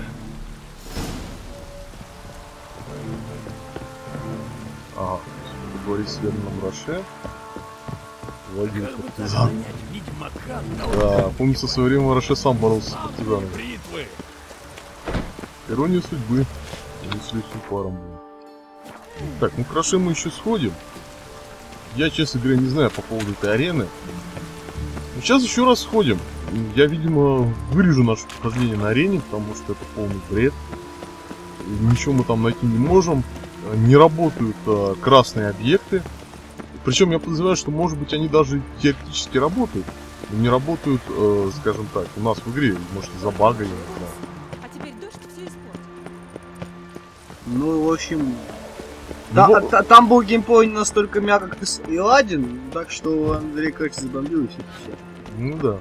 Ага. Говорит с Верном Роше. Владимир Как бы так партизан. нанять ведьмака? Да, помнится, в свое время Роше сам боролся с партизанами. Бритвы. Ирония судьбы. Не с легким паром было. Так, ну к Роше мы еще сходим. Я, честно говоря, не знаю по поводу этой арены. Но сейчас еще раз сходим. Я, видимо, вырежу наше прохождение на арене, потому что это полный бред. И ничего мы там найти не можем. Не работают красные объекты. Причем я подозреваю, что, может быть, они даже теоретически работают. Но не работают, скажем так, у нас в игре. Может, из-за бага, я не знаю. А теперь дождь все испортит. Ну, в общем... Ну, Там был геймплей не настолько мягко, как и Ладин, так что Андрей, короче, забомбил и все. Ну да.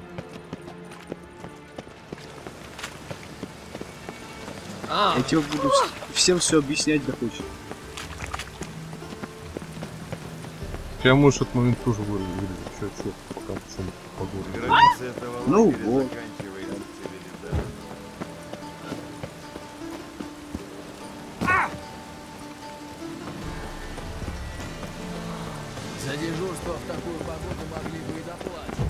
Я тебе буду всем все объяснять, да хочешь. Я, может, этот момент тоже вырежу. Что, пока пацаны по городу. Ну вот. За дежурство в такую погоду могли бы и доплатить.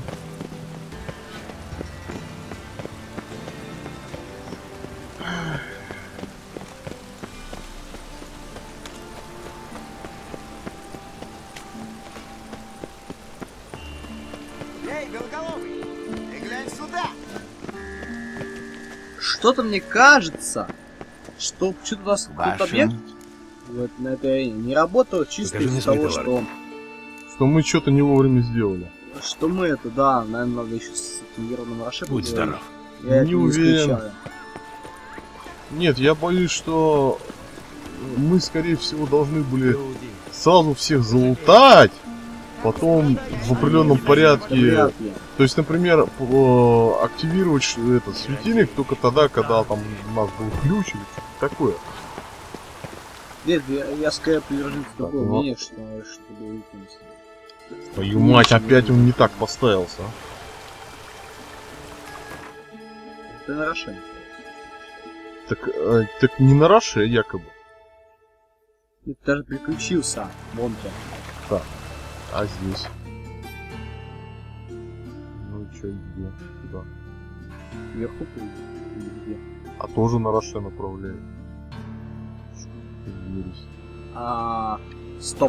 Эй, белоголовый, ты глянь сюда! Что-то мне кажется, что что-то у нас Башен. какой-то объект вот, на этой арене не работал чисто Покажи мне из-за того, свой товар. Что мы что-то не вовремя сделали. что мы это, да, наверное, надо еще с этим Героном Роше Будь поговорить. здоров. Я это Не уверен. исключаю. Нет, я боюсь, что мы, скорее всего, должны были сразу всех залутать, потом в определенном порядке. Вряд ли. То есть, например, активировать этот светильник только тогда, когда там у нас был ключ или что-то такое. Нет, я скорее привержен Так, такого ну. мнения, что было выкинуть. Твою мать, опять он не так поставился. А? Ты на Роше. Так не на Роше, якобы. Ты даже переключился, вон ты. А здесь? Ну и чё, где? Куда? Вверху или где? А тоже на Роше направляет. Ересь. Стоп.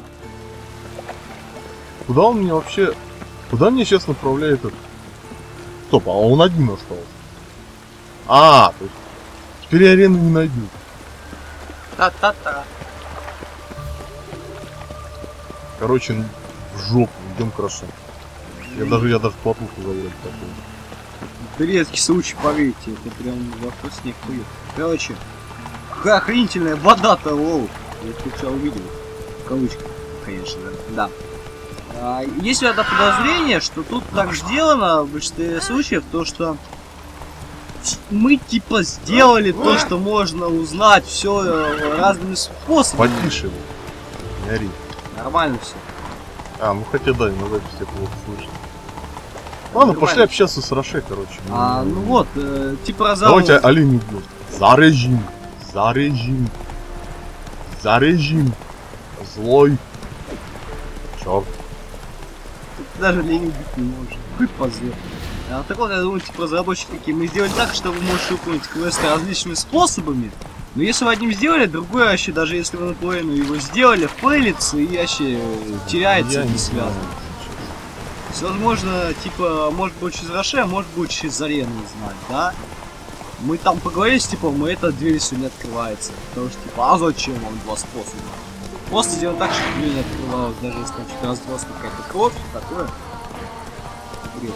Куда он меня вообще... Куда мне сейчас направляет этот... Стоп, а он один остался. То есть... Теперь я арену не найду. Та-та-та. Короче, в жопу, идем к Роше. Я даже плотуху заводил такой. Это редкий случай, поверьте, это прям вопрос не хует. Короче, какая охренительная вода-то, лоу. Я только увидел. В кавычках, конечно, да. Есть у меня подозрение, что тут так сделано в большинстве случаев, то что мы типа сделали то, что можно узнать все разными способами. Потише, не ори. Нормально все. Ну хотя да, на записи это плохо слышно. Ладно, пошли общаться с Роше, короче. Ну вот, типа Давайте Алину убьем. За режим. За режим. За режим. Злой. Черт. Ты даже Леню убить не можешь. Хоть позор. Так вот, я думаю, типа разработчики такие, мы сделали так, что вы можете выполнить квесты различными способами. Но если вы одним сделали, другой вообще, даже если вы наполовину его сделали, фейлится и вообще теряется и не связано. Возможно, типа, может быть через Роше, а может быть через Арену, не знаю, да? Мы там поговорили с типом, и эта дверь все не открывается. Потому что, типа, а зачем вам два способа? Просто сделать так, чтобы дверь не открывалась, даже если там что-то разбросана какая-то кровь, такое. Бред.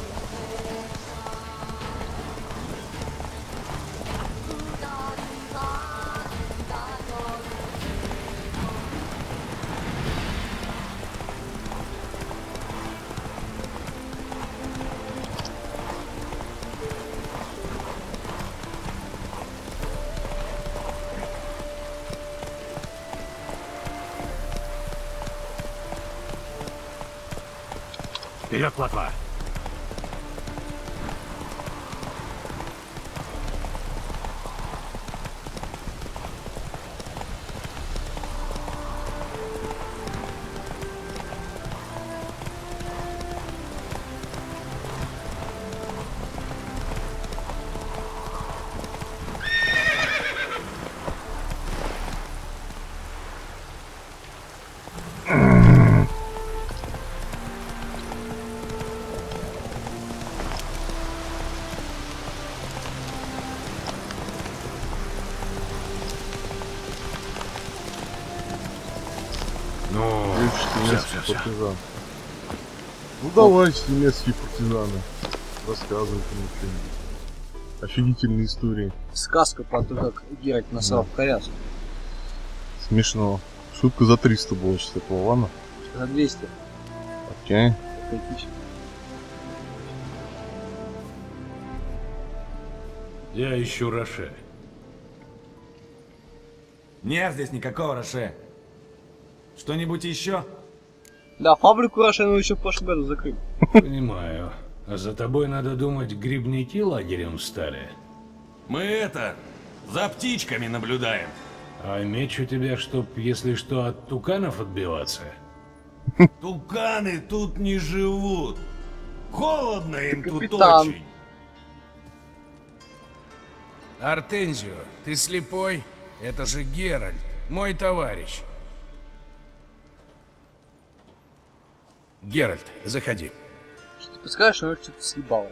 Вперед, плотва! Партизан. Ну давайте, немецкие партизаны. Рассказывайте мне что-нибудь. Офигительные истории. Сказка про то, как Геральт насрал в коляску. Смешно. Шутка за 300 была, сейчас такого, ладно? За 200. Окей. Я ищу Роше. Нет здесь никакого Роше. Что-нибудь еще? Да, фабрику Роше мы еще в прошлом году закрыли. Понимаю. А за тобой, надо думать, грибники лагерем стали. Мы за птичками наблюдаем. А меч у тебя, чтоб, если что, от туканов отбиваться? Туканы тут не живут. Холодно им тут Капитан. очень. Артензио, ты слепой? Это же Геральт, мой товарищ. Геральт, заходи. Ты подскажешь, он что-то съебал.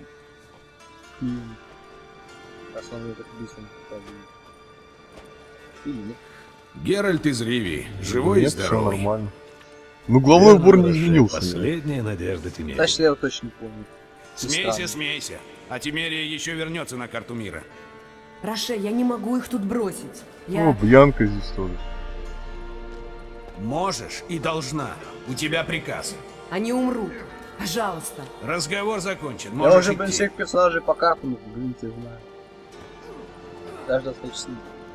Раз он мне так быстро не показывает. Или нет? Геральт из Ривии, живой и Нет, все здоровый. нормально. Ну, главный убор не изменился. Последняя надежда Тимерия. Значит, я его точно не помню. Смейся, смейся. А Тимерия еще вернется на карту мира. Роше, я не могу их тут бросить. О, Бьянка здесь тоже. Можешь и должна. У тебя приказ. Они умрут. Пожалуйста. Разговор закончен. Я Можешь уже, блин, идти. всех персонажей по картам, говорите, знаю. Даже достаточно.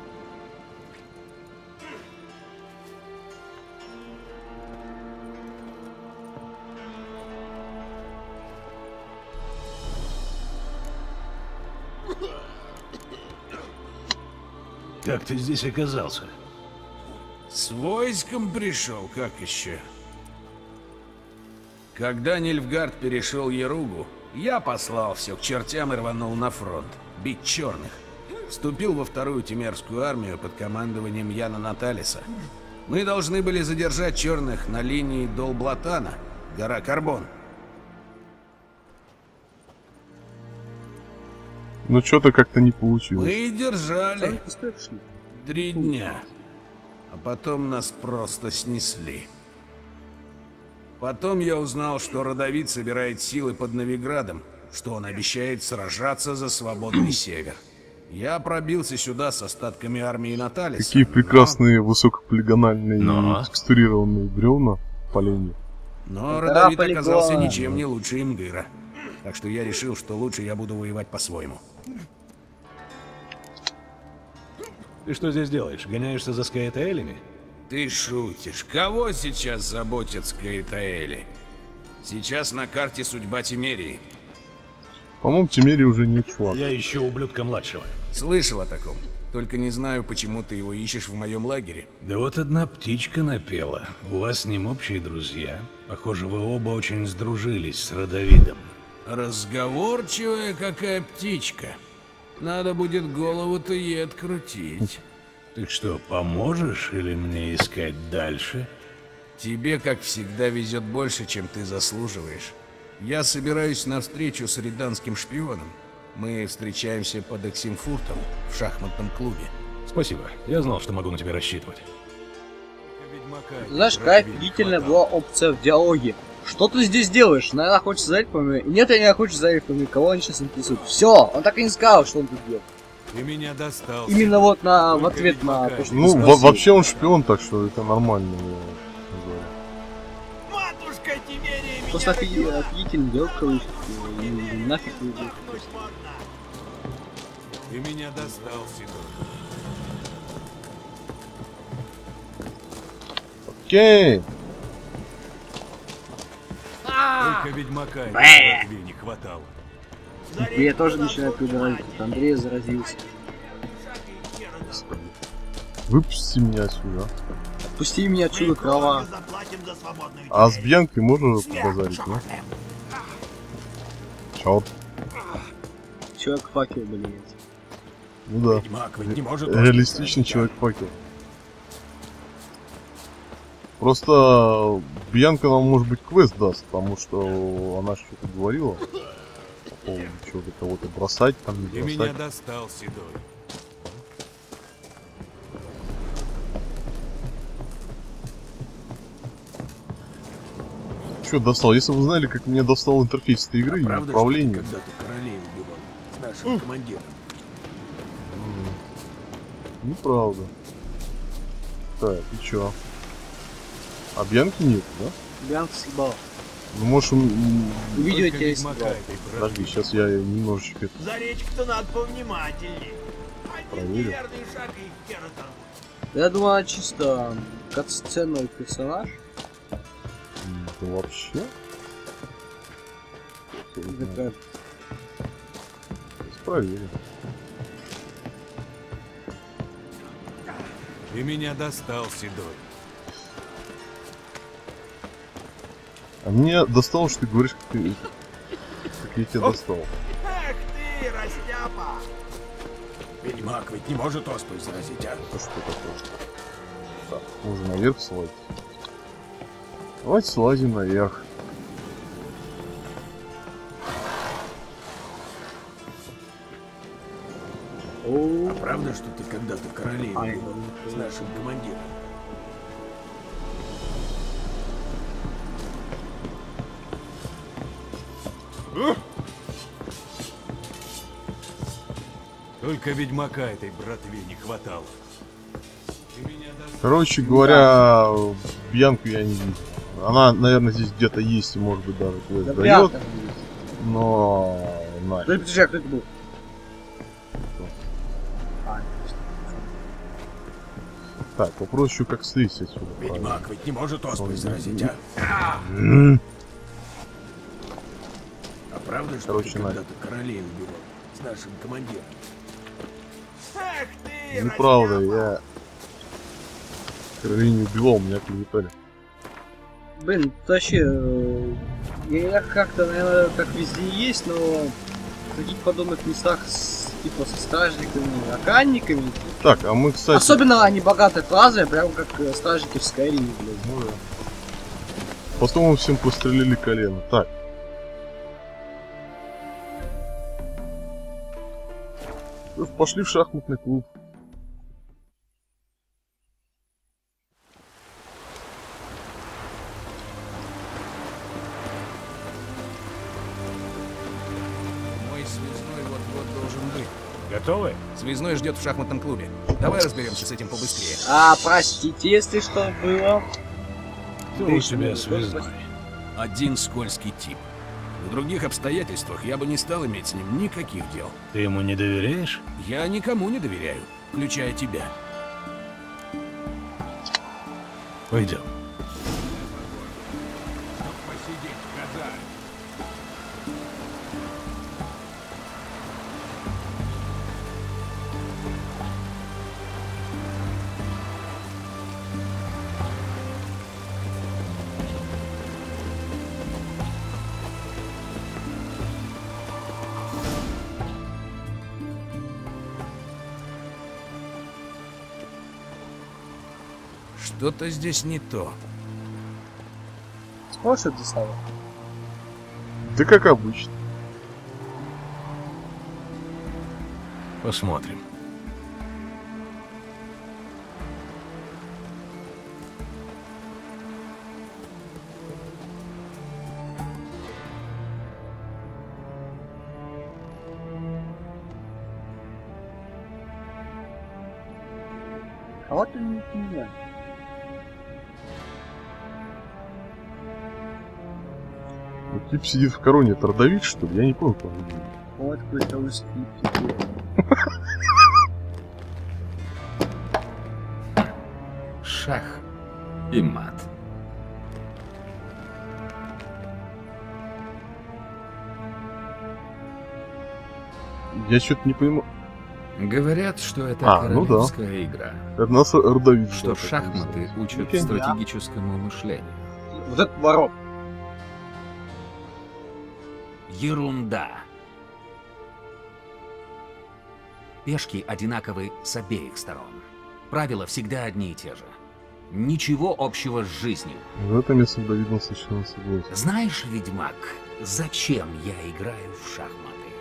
Как ты здесь оказался? С войском пришел, как еще? Когда Нильфгард перешел Яругу, я послал все к чертям и рванул на фронт, бить черных. Вступил во вторую Тимерскую армию под командованием Яна Наталиса. Мы должны были задержать черных на линии Долблатана, гора Карбон. Ну, что-то как-то не получилось. Мы держали 3 дня, а потом нас просто снесли. Потом я узнал, что Родовид собирает силы под Новиградом, что он обещает сражаться за свободный север. Я пробился сюда с остатками армии Наталиса. Какие прекрасные высокополигональные текстурированные бревна в полене. Но Родовид оказался ничем не лучше Имгыра. Так что я решил, что лучше я буду воевать по-своему. Ты что здесь делаешь? Гоняешься за Скаэтаэлями? Ты шутишь. Кого сейчас заботят Скаэтаэли? Сейчас на карте судьба Тимерии. По-моему, Тимерии уже нет, чувак. Я ищу ублюдка младшего. Слышал о таком. Только не знаю, почему ты его ищешь в моем лагере. Да вот одна птичка напела. У вас с ним общие друзья. Похоже, вы оба очень сдружились с Родовидом. Разговорчивая какая птичка. Надо будет голову-то ей открутить. Ты что, поможешь или мне искать дальше? Тебе, как всегда, везет больше, чем ты заслуживаешь. Я собираюсь на встречу с риданским шпионом. Мы встречаемся под Оксенфуртом в шахматном клубе. Спасибо. Я знал, что могу на тебя рассчитывать. Знаешь, какая офигительная была опция в диалоге. Что ты здесь делаешь? Наверное, хочешь залить по мне? Нет, я не хочу залить по мне. Кого они сейчас интересуют? Все, он так и не сказал, что он тут делает. Ты меня достал. Именно вот в ответ на то, что Ну, вообще он шпион, так что это нормально. Матушка Тимерия меня просто офигительный диалог, короче. Нафиг не идет. Ты меня достал, Сидор. Окей. Только ведьмака этого не хватало. Я тоже начинаю прибирать. Андрей заразился. Выпусти меня отсюда. Отпусти меня отсюда, крова. А с Бьянкой можно побазарить, ну? Черт. Человек-факел, блин. Ну да. Ведьмак ведь не может Реалистичный человек-факел. Просто Бьянка нам, может быть, квест даст, потому что она что-то говорила по поводу чего-то кого-то бросать, там не Ты бросать. меня достал, Сидор. Что достал? Если бы вы знали, как меня достал интерфейс этой игры и управление. Когда ты королей убивал с нашим командиром. Неправда. Так, и чё? А Бьянки нет, да? Бьянка съебал. Ну, может, Видео тебя съебал. Подожди, сейчас я немножечко это За речку-то надо повнимательней. проверю. Верный шаг и хера там. Я думаю, она чисто катсценный персонаж. Да вообще? Такая. Сейчас проверим. Ты меня достал, Сидор. А мне достало, что ты говоришь, как я тебя достал. Эх ты, растяпа! Ведьмак ведь не может оспой заразить, а? Это что такое? Так, нужно наверх слазить. Давайте слазим наверх. А правда, что ты когда-то королей убивал с нашим командиром? Только ведьмака этой братве не хватало. Короче говоря, Бьянку я не видел. Она, наверное, здесь где-то есть и, может быть, даже квест дает. Но... Подожди, а кто это был? Так, вопрос еще как слезть отсюда. Ведьмак ведь не может оспой заразить, а? А правда, что ты когда-то королей убивал с нашим командиром? Эх ты, Неправда, я королей не убивал, меня клеветали. Блин, вообще, я как-то, наверное, так везде есть, но в таких подобных местах типа со стражниками, охранниками. Так, а мы, кстати... Особенно они богатые фразы, прям как стражники в Скайриме, блядь. Ну да. Потом мы всем пострелили колено. Так. Пошли в шахматный клуб. должен быть. Готовы? Связной ждет в шахматном клубе. Давай разберемся с этим побыстрее. Простите, если что было. Кто у тебя связной? Один скользкий тип. В других обстоятельствах я бы не стал иметь с ним никаких дел. Ты ему не доверяешь? Я никому не доверяю, включая тебя. Пойдем. Посидеть в казарме. Что-то здесь не то. Сможешь это доставить? Да как обычно. Посмотрим. А вот он не понимает. Вот тип сидит в короне, это родовид, что ли? Я не помню, по-моему. Вот какой-то узкий тип. Шах и мат. Я что-то не понимаю. Говорят, что это королевская игра. Это нас родовид. Что шахматы учат стратегическому мышлению. Вот этот ворот. Ерунда. Пешки одинаковы с обеих сторон. Правила всегда одни и те же. Ничего общего с жизнью. В этом я с Давидом совершенно согласен. Знаешь, ведьмак, зачем я играю в шахматы?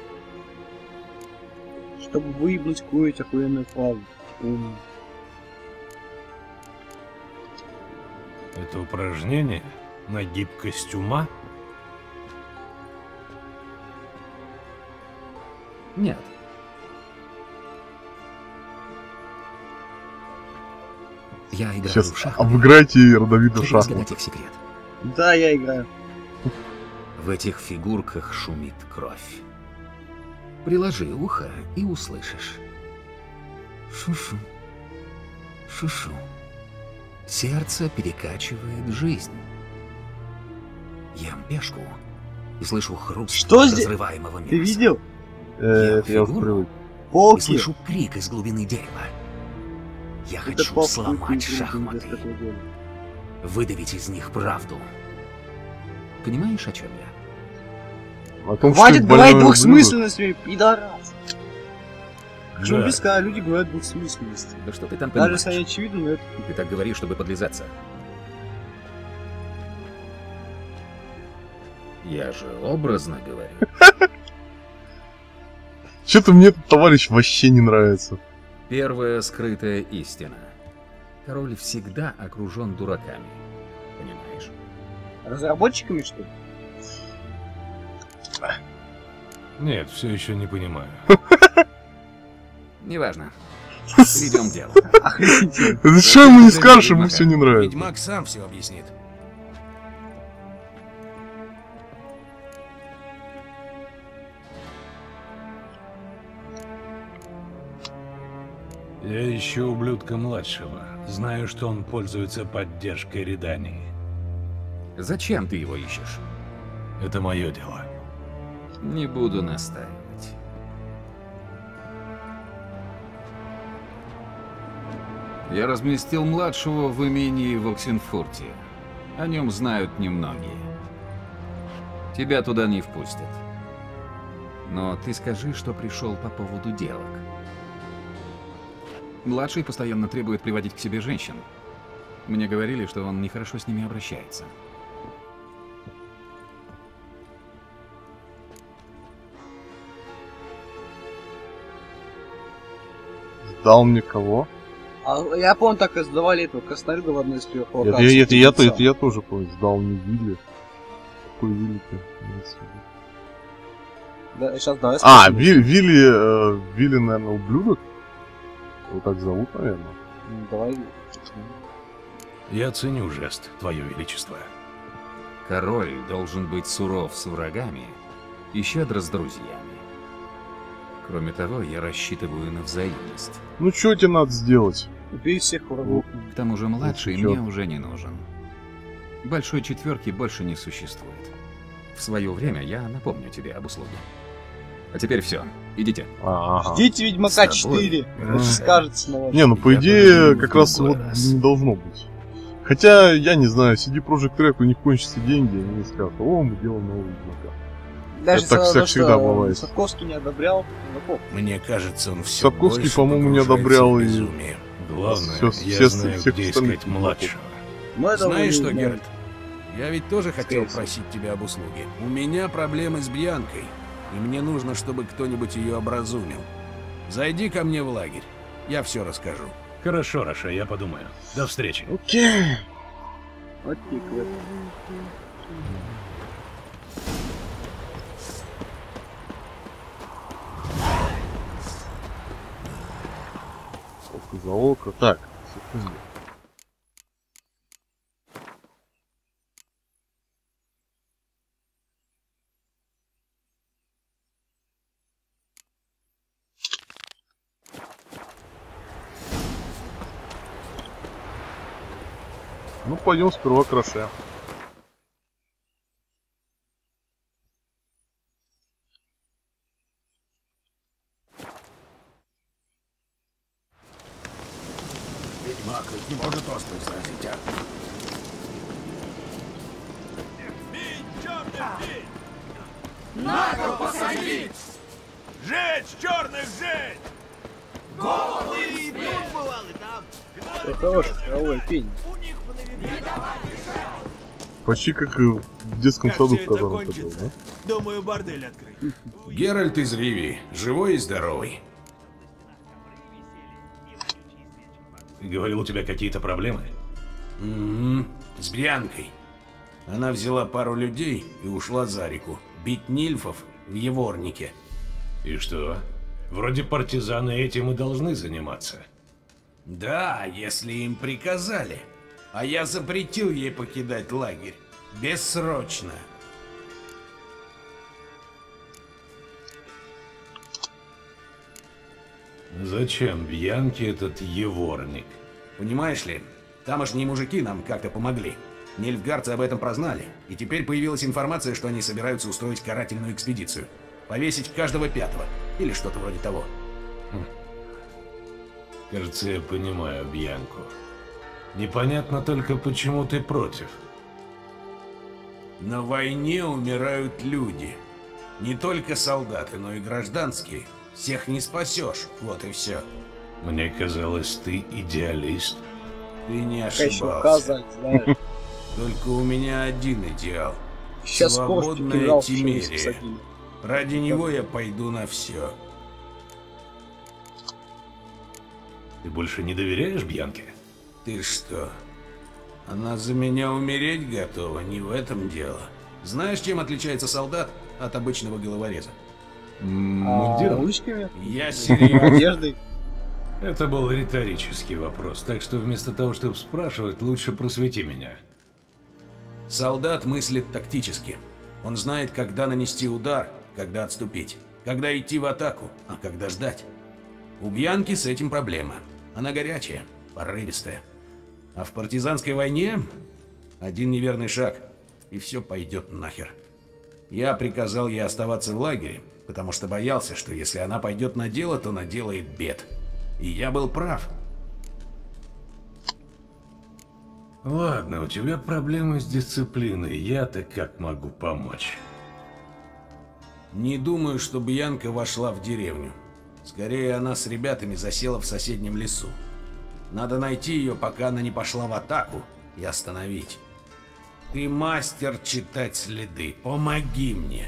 Чтобы выебнуть какую-нибудь охуенную фразу. Это упражнение на гибкость ума? Нет. Я играю Сейчас в шахматы. обыграйте родовида в шахматы. Разгадать их секрет. Да, я играю. В этих фигурках шумит кровь. Приложи ухо и услышишь. Шу-шу. Шу-шу. Сердце перекачивает жизнь. Ем пешку и слышу хруст разрываемого мяса. Ты видел? Я привык. И слышу крик из глубины дерева. Я хочу сломать шахматы. Выдавить из них правду. Понимаешь, о чем я? О том, хватит говорить двухсмысленностями, пидорас. Почему Да. без когда люди говорят двухсмысленности? Да что ты там Даже понимаешь? если они очевидны, но это... Ты так говоришь, чтобы подлизаться. Я же образно говорю. Что-то мне этот товарищ вообще не нравится. Первая скрытая истина. Король всегда окружен дураками. Понимаешь? Разработчиками, что ли? Нет, все еще не понимаю. Неважно. Перейдем к делу. Это что ему не скажешь, ему все не нравится. Ведьмак сам все объяснит. Я ищу ублюдка младшего. Знаю, что он пользуется поддержкой Редании. Зачем ты его ищешь? Это мое дело. Не буду настаивать. Я разместил младшего в имении в Оксенфурте. О нем знают немногие. Тебя туда не впустят. Но ты скажи, что пришел по поводу делок. Младший постоянно требует приводить к себе женщин. Мне говорили, что он нехорошо с ними обращается. Сдал мне кого? А я помню, так и сдавали этого Краснорюга в одной из первых локаций. Это я тоже помню. Сдал мне Вилли. Какой Вилли-то? Да, сейчас давай Вилли, наверное, ублюдок? Его так зовут, наверное. Давай. Я ценю жест, Твое Величество. Король должен быть суров с врагами и щедр с друзьями. Кроме того, я рассчитываю на взаимность. Ну что тебе надо сделать? Убей всех врагов. К тому же младший мне уже не нужен. Большой четверки больше не существует. В свое время я напомню тебе об услуге. А теперь все, идите. Ждите Ведьмака 4. Скажет снова. Не, ну по идее, как раз вот не должно быть. Хотя, я не знаю, CD Projekt Red, у них кончатся деньги, они скажут, о, мы делаем новый Ведьмака. Даже так всегда бывает. Сапковский не одобрял. Мне кажется, он все Сапковский, по-моему, не одобрял и... Главное, я знаю, где искать младшего. Знаешь что, Геральт? Я ведь тоже хотел просить тебя об услуге. У меня проблемы с Бьянкой, и мне нужно, чтобы кто-нибудь ее образумил. Зайди ко мне в лагерь, я все расскажу. Хорошо, Роше, я подумаю. До встречи. Окей. Окей, Око за око. Так, секунду. Ну, пойдем сперва к Роше. Ведьмак ведь не может оспой сразить, а? Бей, черных, бей! На кол посадить! Жечь, черных, жечь! Головы и бьют, бывало, там! Хороший правовой пень. Почти как в детском саду, в котором ты был, да? Думаю, бордель открыть. Геральт из Ривии, живой и здоровый. Говорил, у тебя какие-то проблемы? С Бьянкой. Она взяла пару людей и ушла за реку. Бить нильфов в Еворнике. И что? Вроде партизаны этим и должны заниматься. Да, если им приказали. А я запретил ей покидать лагерь. Бессрочно. Зачем Бьянке этот Еворник? Понимаешь ли, тамошние мужики нам как-то помогли. Нильфгардцы об этом прознали, и теперь появилась информация, что они собираются устроить карательную экспедицию. Повесить каждого пятого, или что-то вроде того. Кажется, я понимаю Бьянку. Непонятно только, почему ты против. На войне умирают люди. Не только солдаты, но и гражданские. Всех не спасешь, вот и все. Мне казалось, ты идеалист. Ты не ошибался. Только у меня один идеал. Свободная Тимерия. Ради него я пойду на все. Ты больше не доверяешь Бьянке? Ты что? Она за меня умереть готова, не в этом дело. Знаешь, чем отличается солдат от обычного головореза? Мундиром? Я серьезно. Одеждой. Это был риторический вопрос, так что вместо того, чтобы спрашивать, лучше просвети меня. Солдат мыслит тактически. Он знает, когда нанести удар, когда отступить, когда идти в атаку, а когда ждать. У Бьянки с этим проблема. Она горячая, порывистая. А в партизанской войне один неверный шаг, и все пойдет нахер. Я приказал ей оставаться в лагере, потому что боялся, что если она пойдет на дело, то наделает бед. И я был прав. Ладно, у тебя проблемы с дисциплиной, я-то как могу помочь? Не думаю, что Бьянка вошла в деревню. Скорее, она с ребятами засела в соседнем лесу. Надо найти ее, пока она не пошла в атаку, и остановить. Ты мастер читать следы. Помоги мне.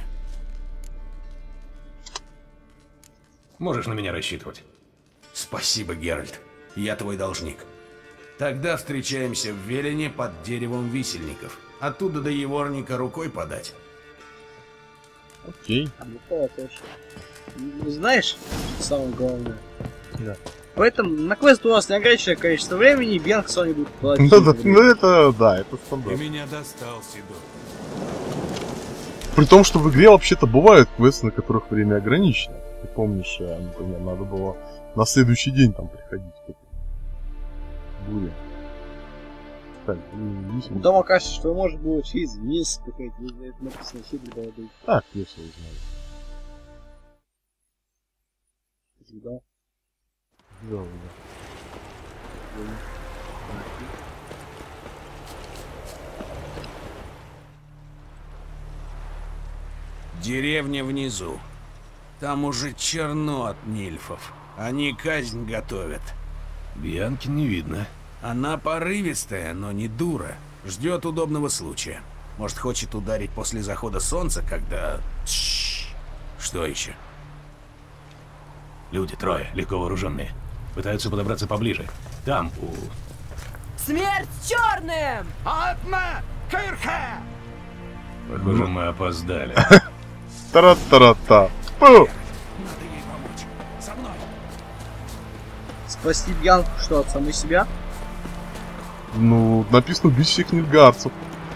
Можешь на меня рассчитывать. Спасибо, Геральт. Я твой должник. Тогда встречаемся в Велине под деревом висельников. Оттуда до Еворника рукой подать. Окей. Вот вообще. Знаешь, самое главное? Да. Поэтому на квест у вас неограниченное количество времени, Бьянка с вами будет платить. Ну это, да, это Ты стандарт. меня достал, Сидор. При том, что в игре вообще-то бывают квесты, на которых время ограничено. Ты помнишь, например, надо было на следующий день там приходить. Буре. Так, Ну, там окажется, что может было через месяц какая-то, это написано вообще для воды. Так, я все узнаю. Да. Да. Деревня внизу. Там уже черно от нильфов. Они казнь готовят. Бьянки не видно. Она порывистая, но не дура. Ждет удобного случая. Может, хочет ударить после захода солнца, когда... Что еще? Люди трое, легко вооруженные. Пытаются подобраться поближе. Там, у... Смерть черным! Похоже, мы опоздали. Тара-тара-та. Надо ей помочь. Со мной. Спасти Бьянку что, от самой себя? Ну, написано убить всех нильгарцев.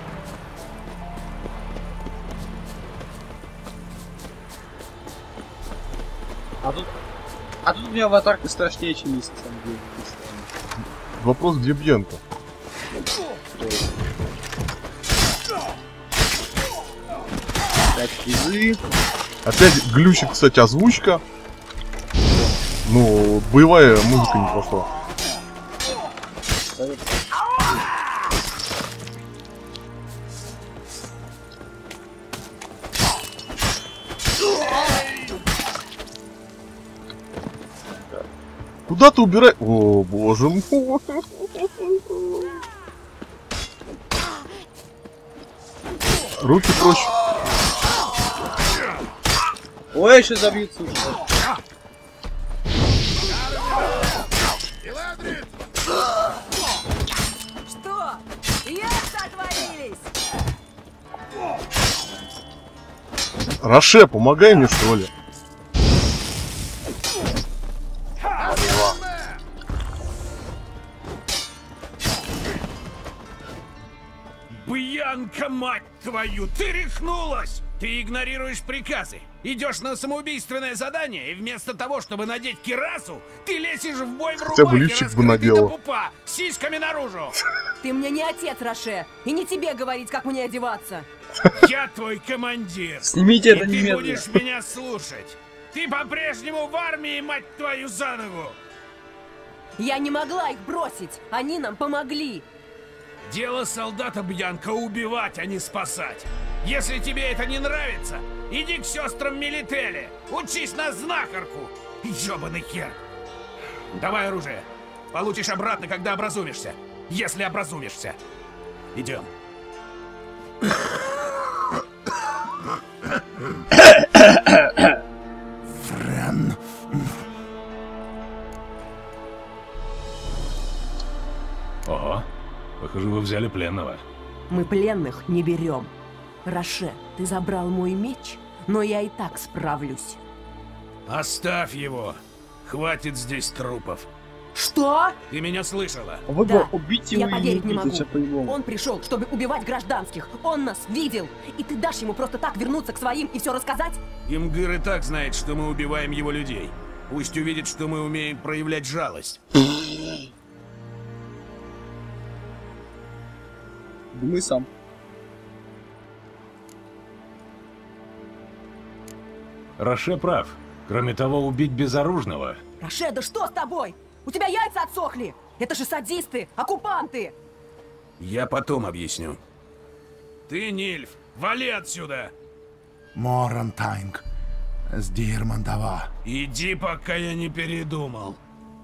А тут у меня аватарка страшнее, чем есть, на самом деле. Вопрос, где Бьянка? Опять призы. Опять глючит, кстати, озвучка. Ну, боевая музыка не пошла. Куда ты убираешь? О, боже мой. Руки прочь. Ой, еще забьются. Что? Яйца отвалились! Роше, помогай мне, что ли? Бьянка, мать твою, ты рехнулась! Ты игнорируешь приказы, идешь на самоубийственное задание, и вместо того, чтобы надеть кирасу, ты лезешь в бой в Хотя бы рубахе, лифчик бы раскрытый надела. до пупа, с сиськами наружу! Ты мне не отец, Роше, и не тебе говорить, как мне одеваться. Я твой командир. Снимите и это ты немедленно. будешь меня слушать. Ты по-прежнему в армии, мать твою, за ногу. Я не могла их бросить, они нам помогли. Дело солдата, Бьянка, убивать, а не спасать. Если тебе это не нравится, иди к сестрам Милителе. Учись на знахарку. Ёбаный хер. Давай оружие. Получишь обратно, когда образумишься. Если образумишься. Идем. Френ. Ого, похоже, вы взяли пленного. Мы пленных не берем. Роше, ты забрал мой меч, но я и так справлюсь. Оставь его. Хватит здесь трупов. Что? Ты меня слышала? Вы Да. бы убить Я его и поверить не убить, могу. это по-любому. Он пришел, чтобы убивать гражданских. Он нас видел. И ты дашь ему просто так вернуться к своим и все рассказать? Имгыр и так знает, что мы убиваем его людей. Пусть увидит, что мы умеем проявлять жалость. Думай сам. Роше прав. Кроме того, убить безоружного. Роше, да что с тобой? У тебя яйца отсохли. Это же садисты, оккупанты. Я потом объясню. Ты, Нильф, вали отсюда! Морантайнг. Сдирмандава. Иди, пока я не передумал.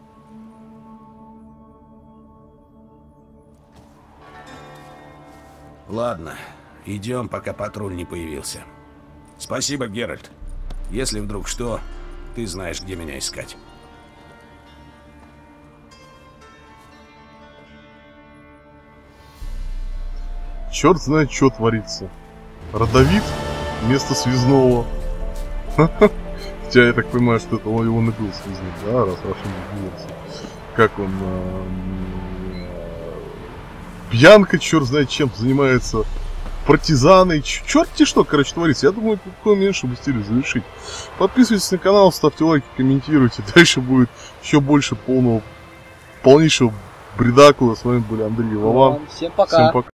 Ладно, идем, пока патруль не появился. Спасибо, Геральт. Если вдруг что, ты знаешь, где меня искать. Черт знает, что творится. Родовид вместо связного. Хотя я так понимаю, что это он и был связник, да, раз Рашин версия. Как он... Пьянка, черт знает чем занимается, партизаны, черт-те что, короче, творится. Я думаю, какой момент, чтобы стиль завершить. Подписывайтесь на канал, ставьте лайки, комментируйте. Дальше будет еще больше полнейшего бредакула. С вами были Андрей и Вован. Всем пока.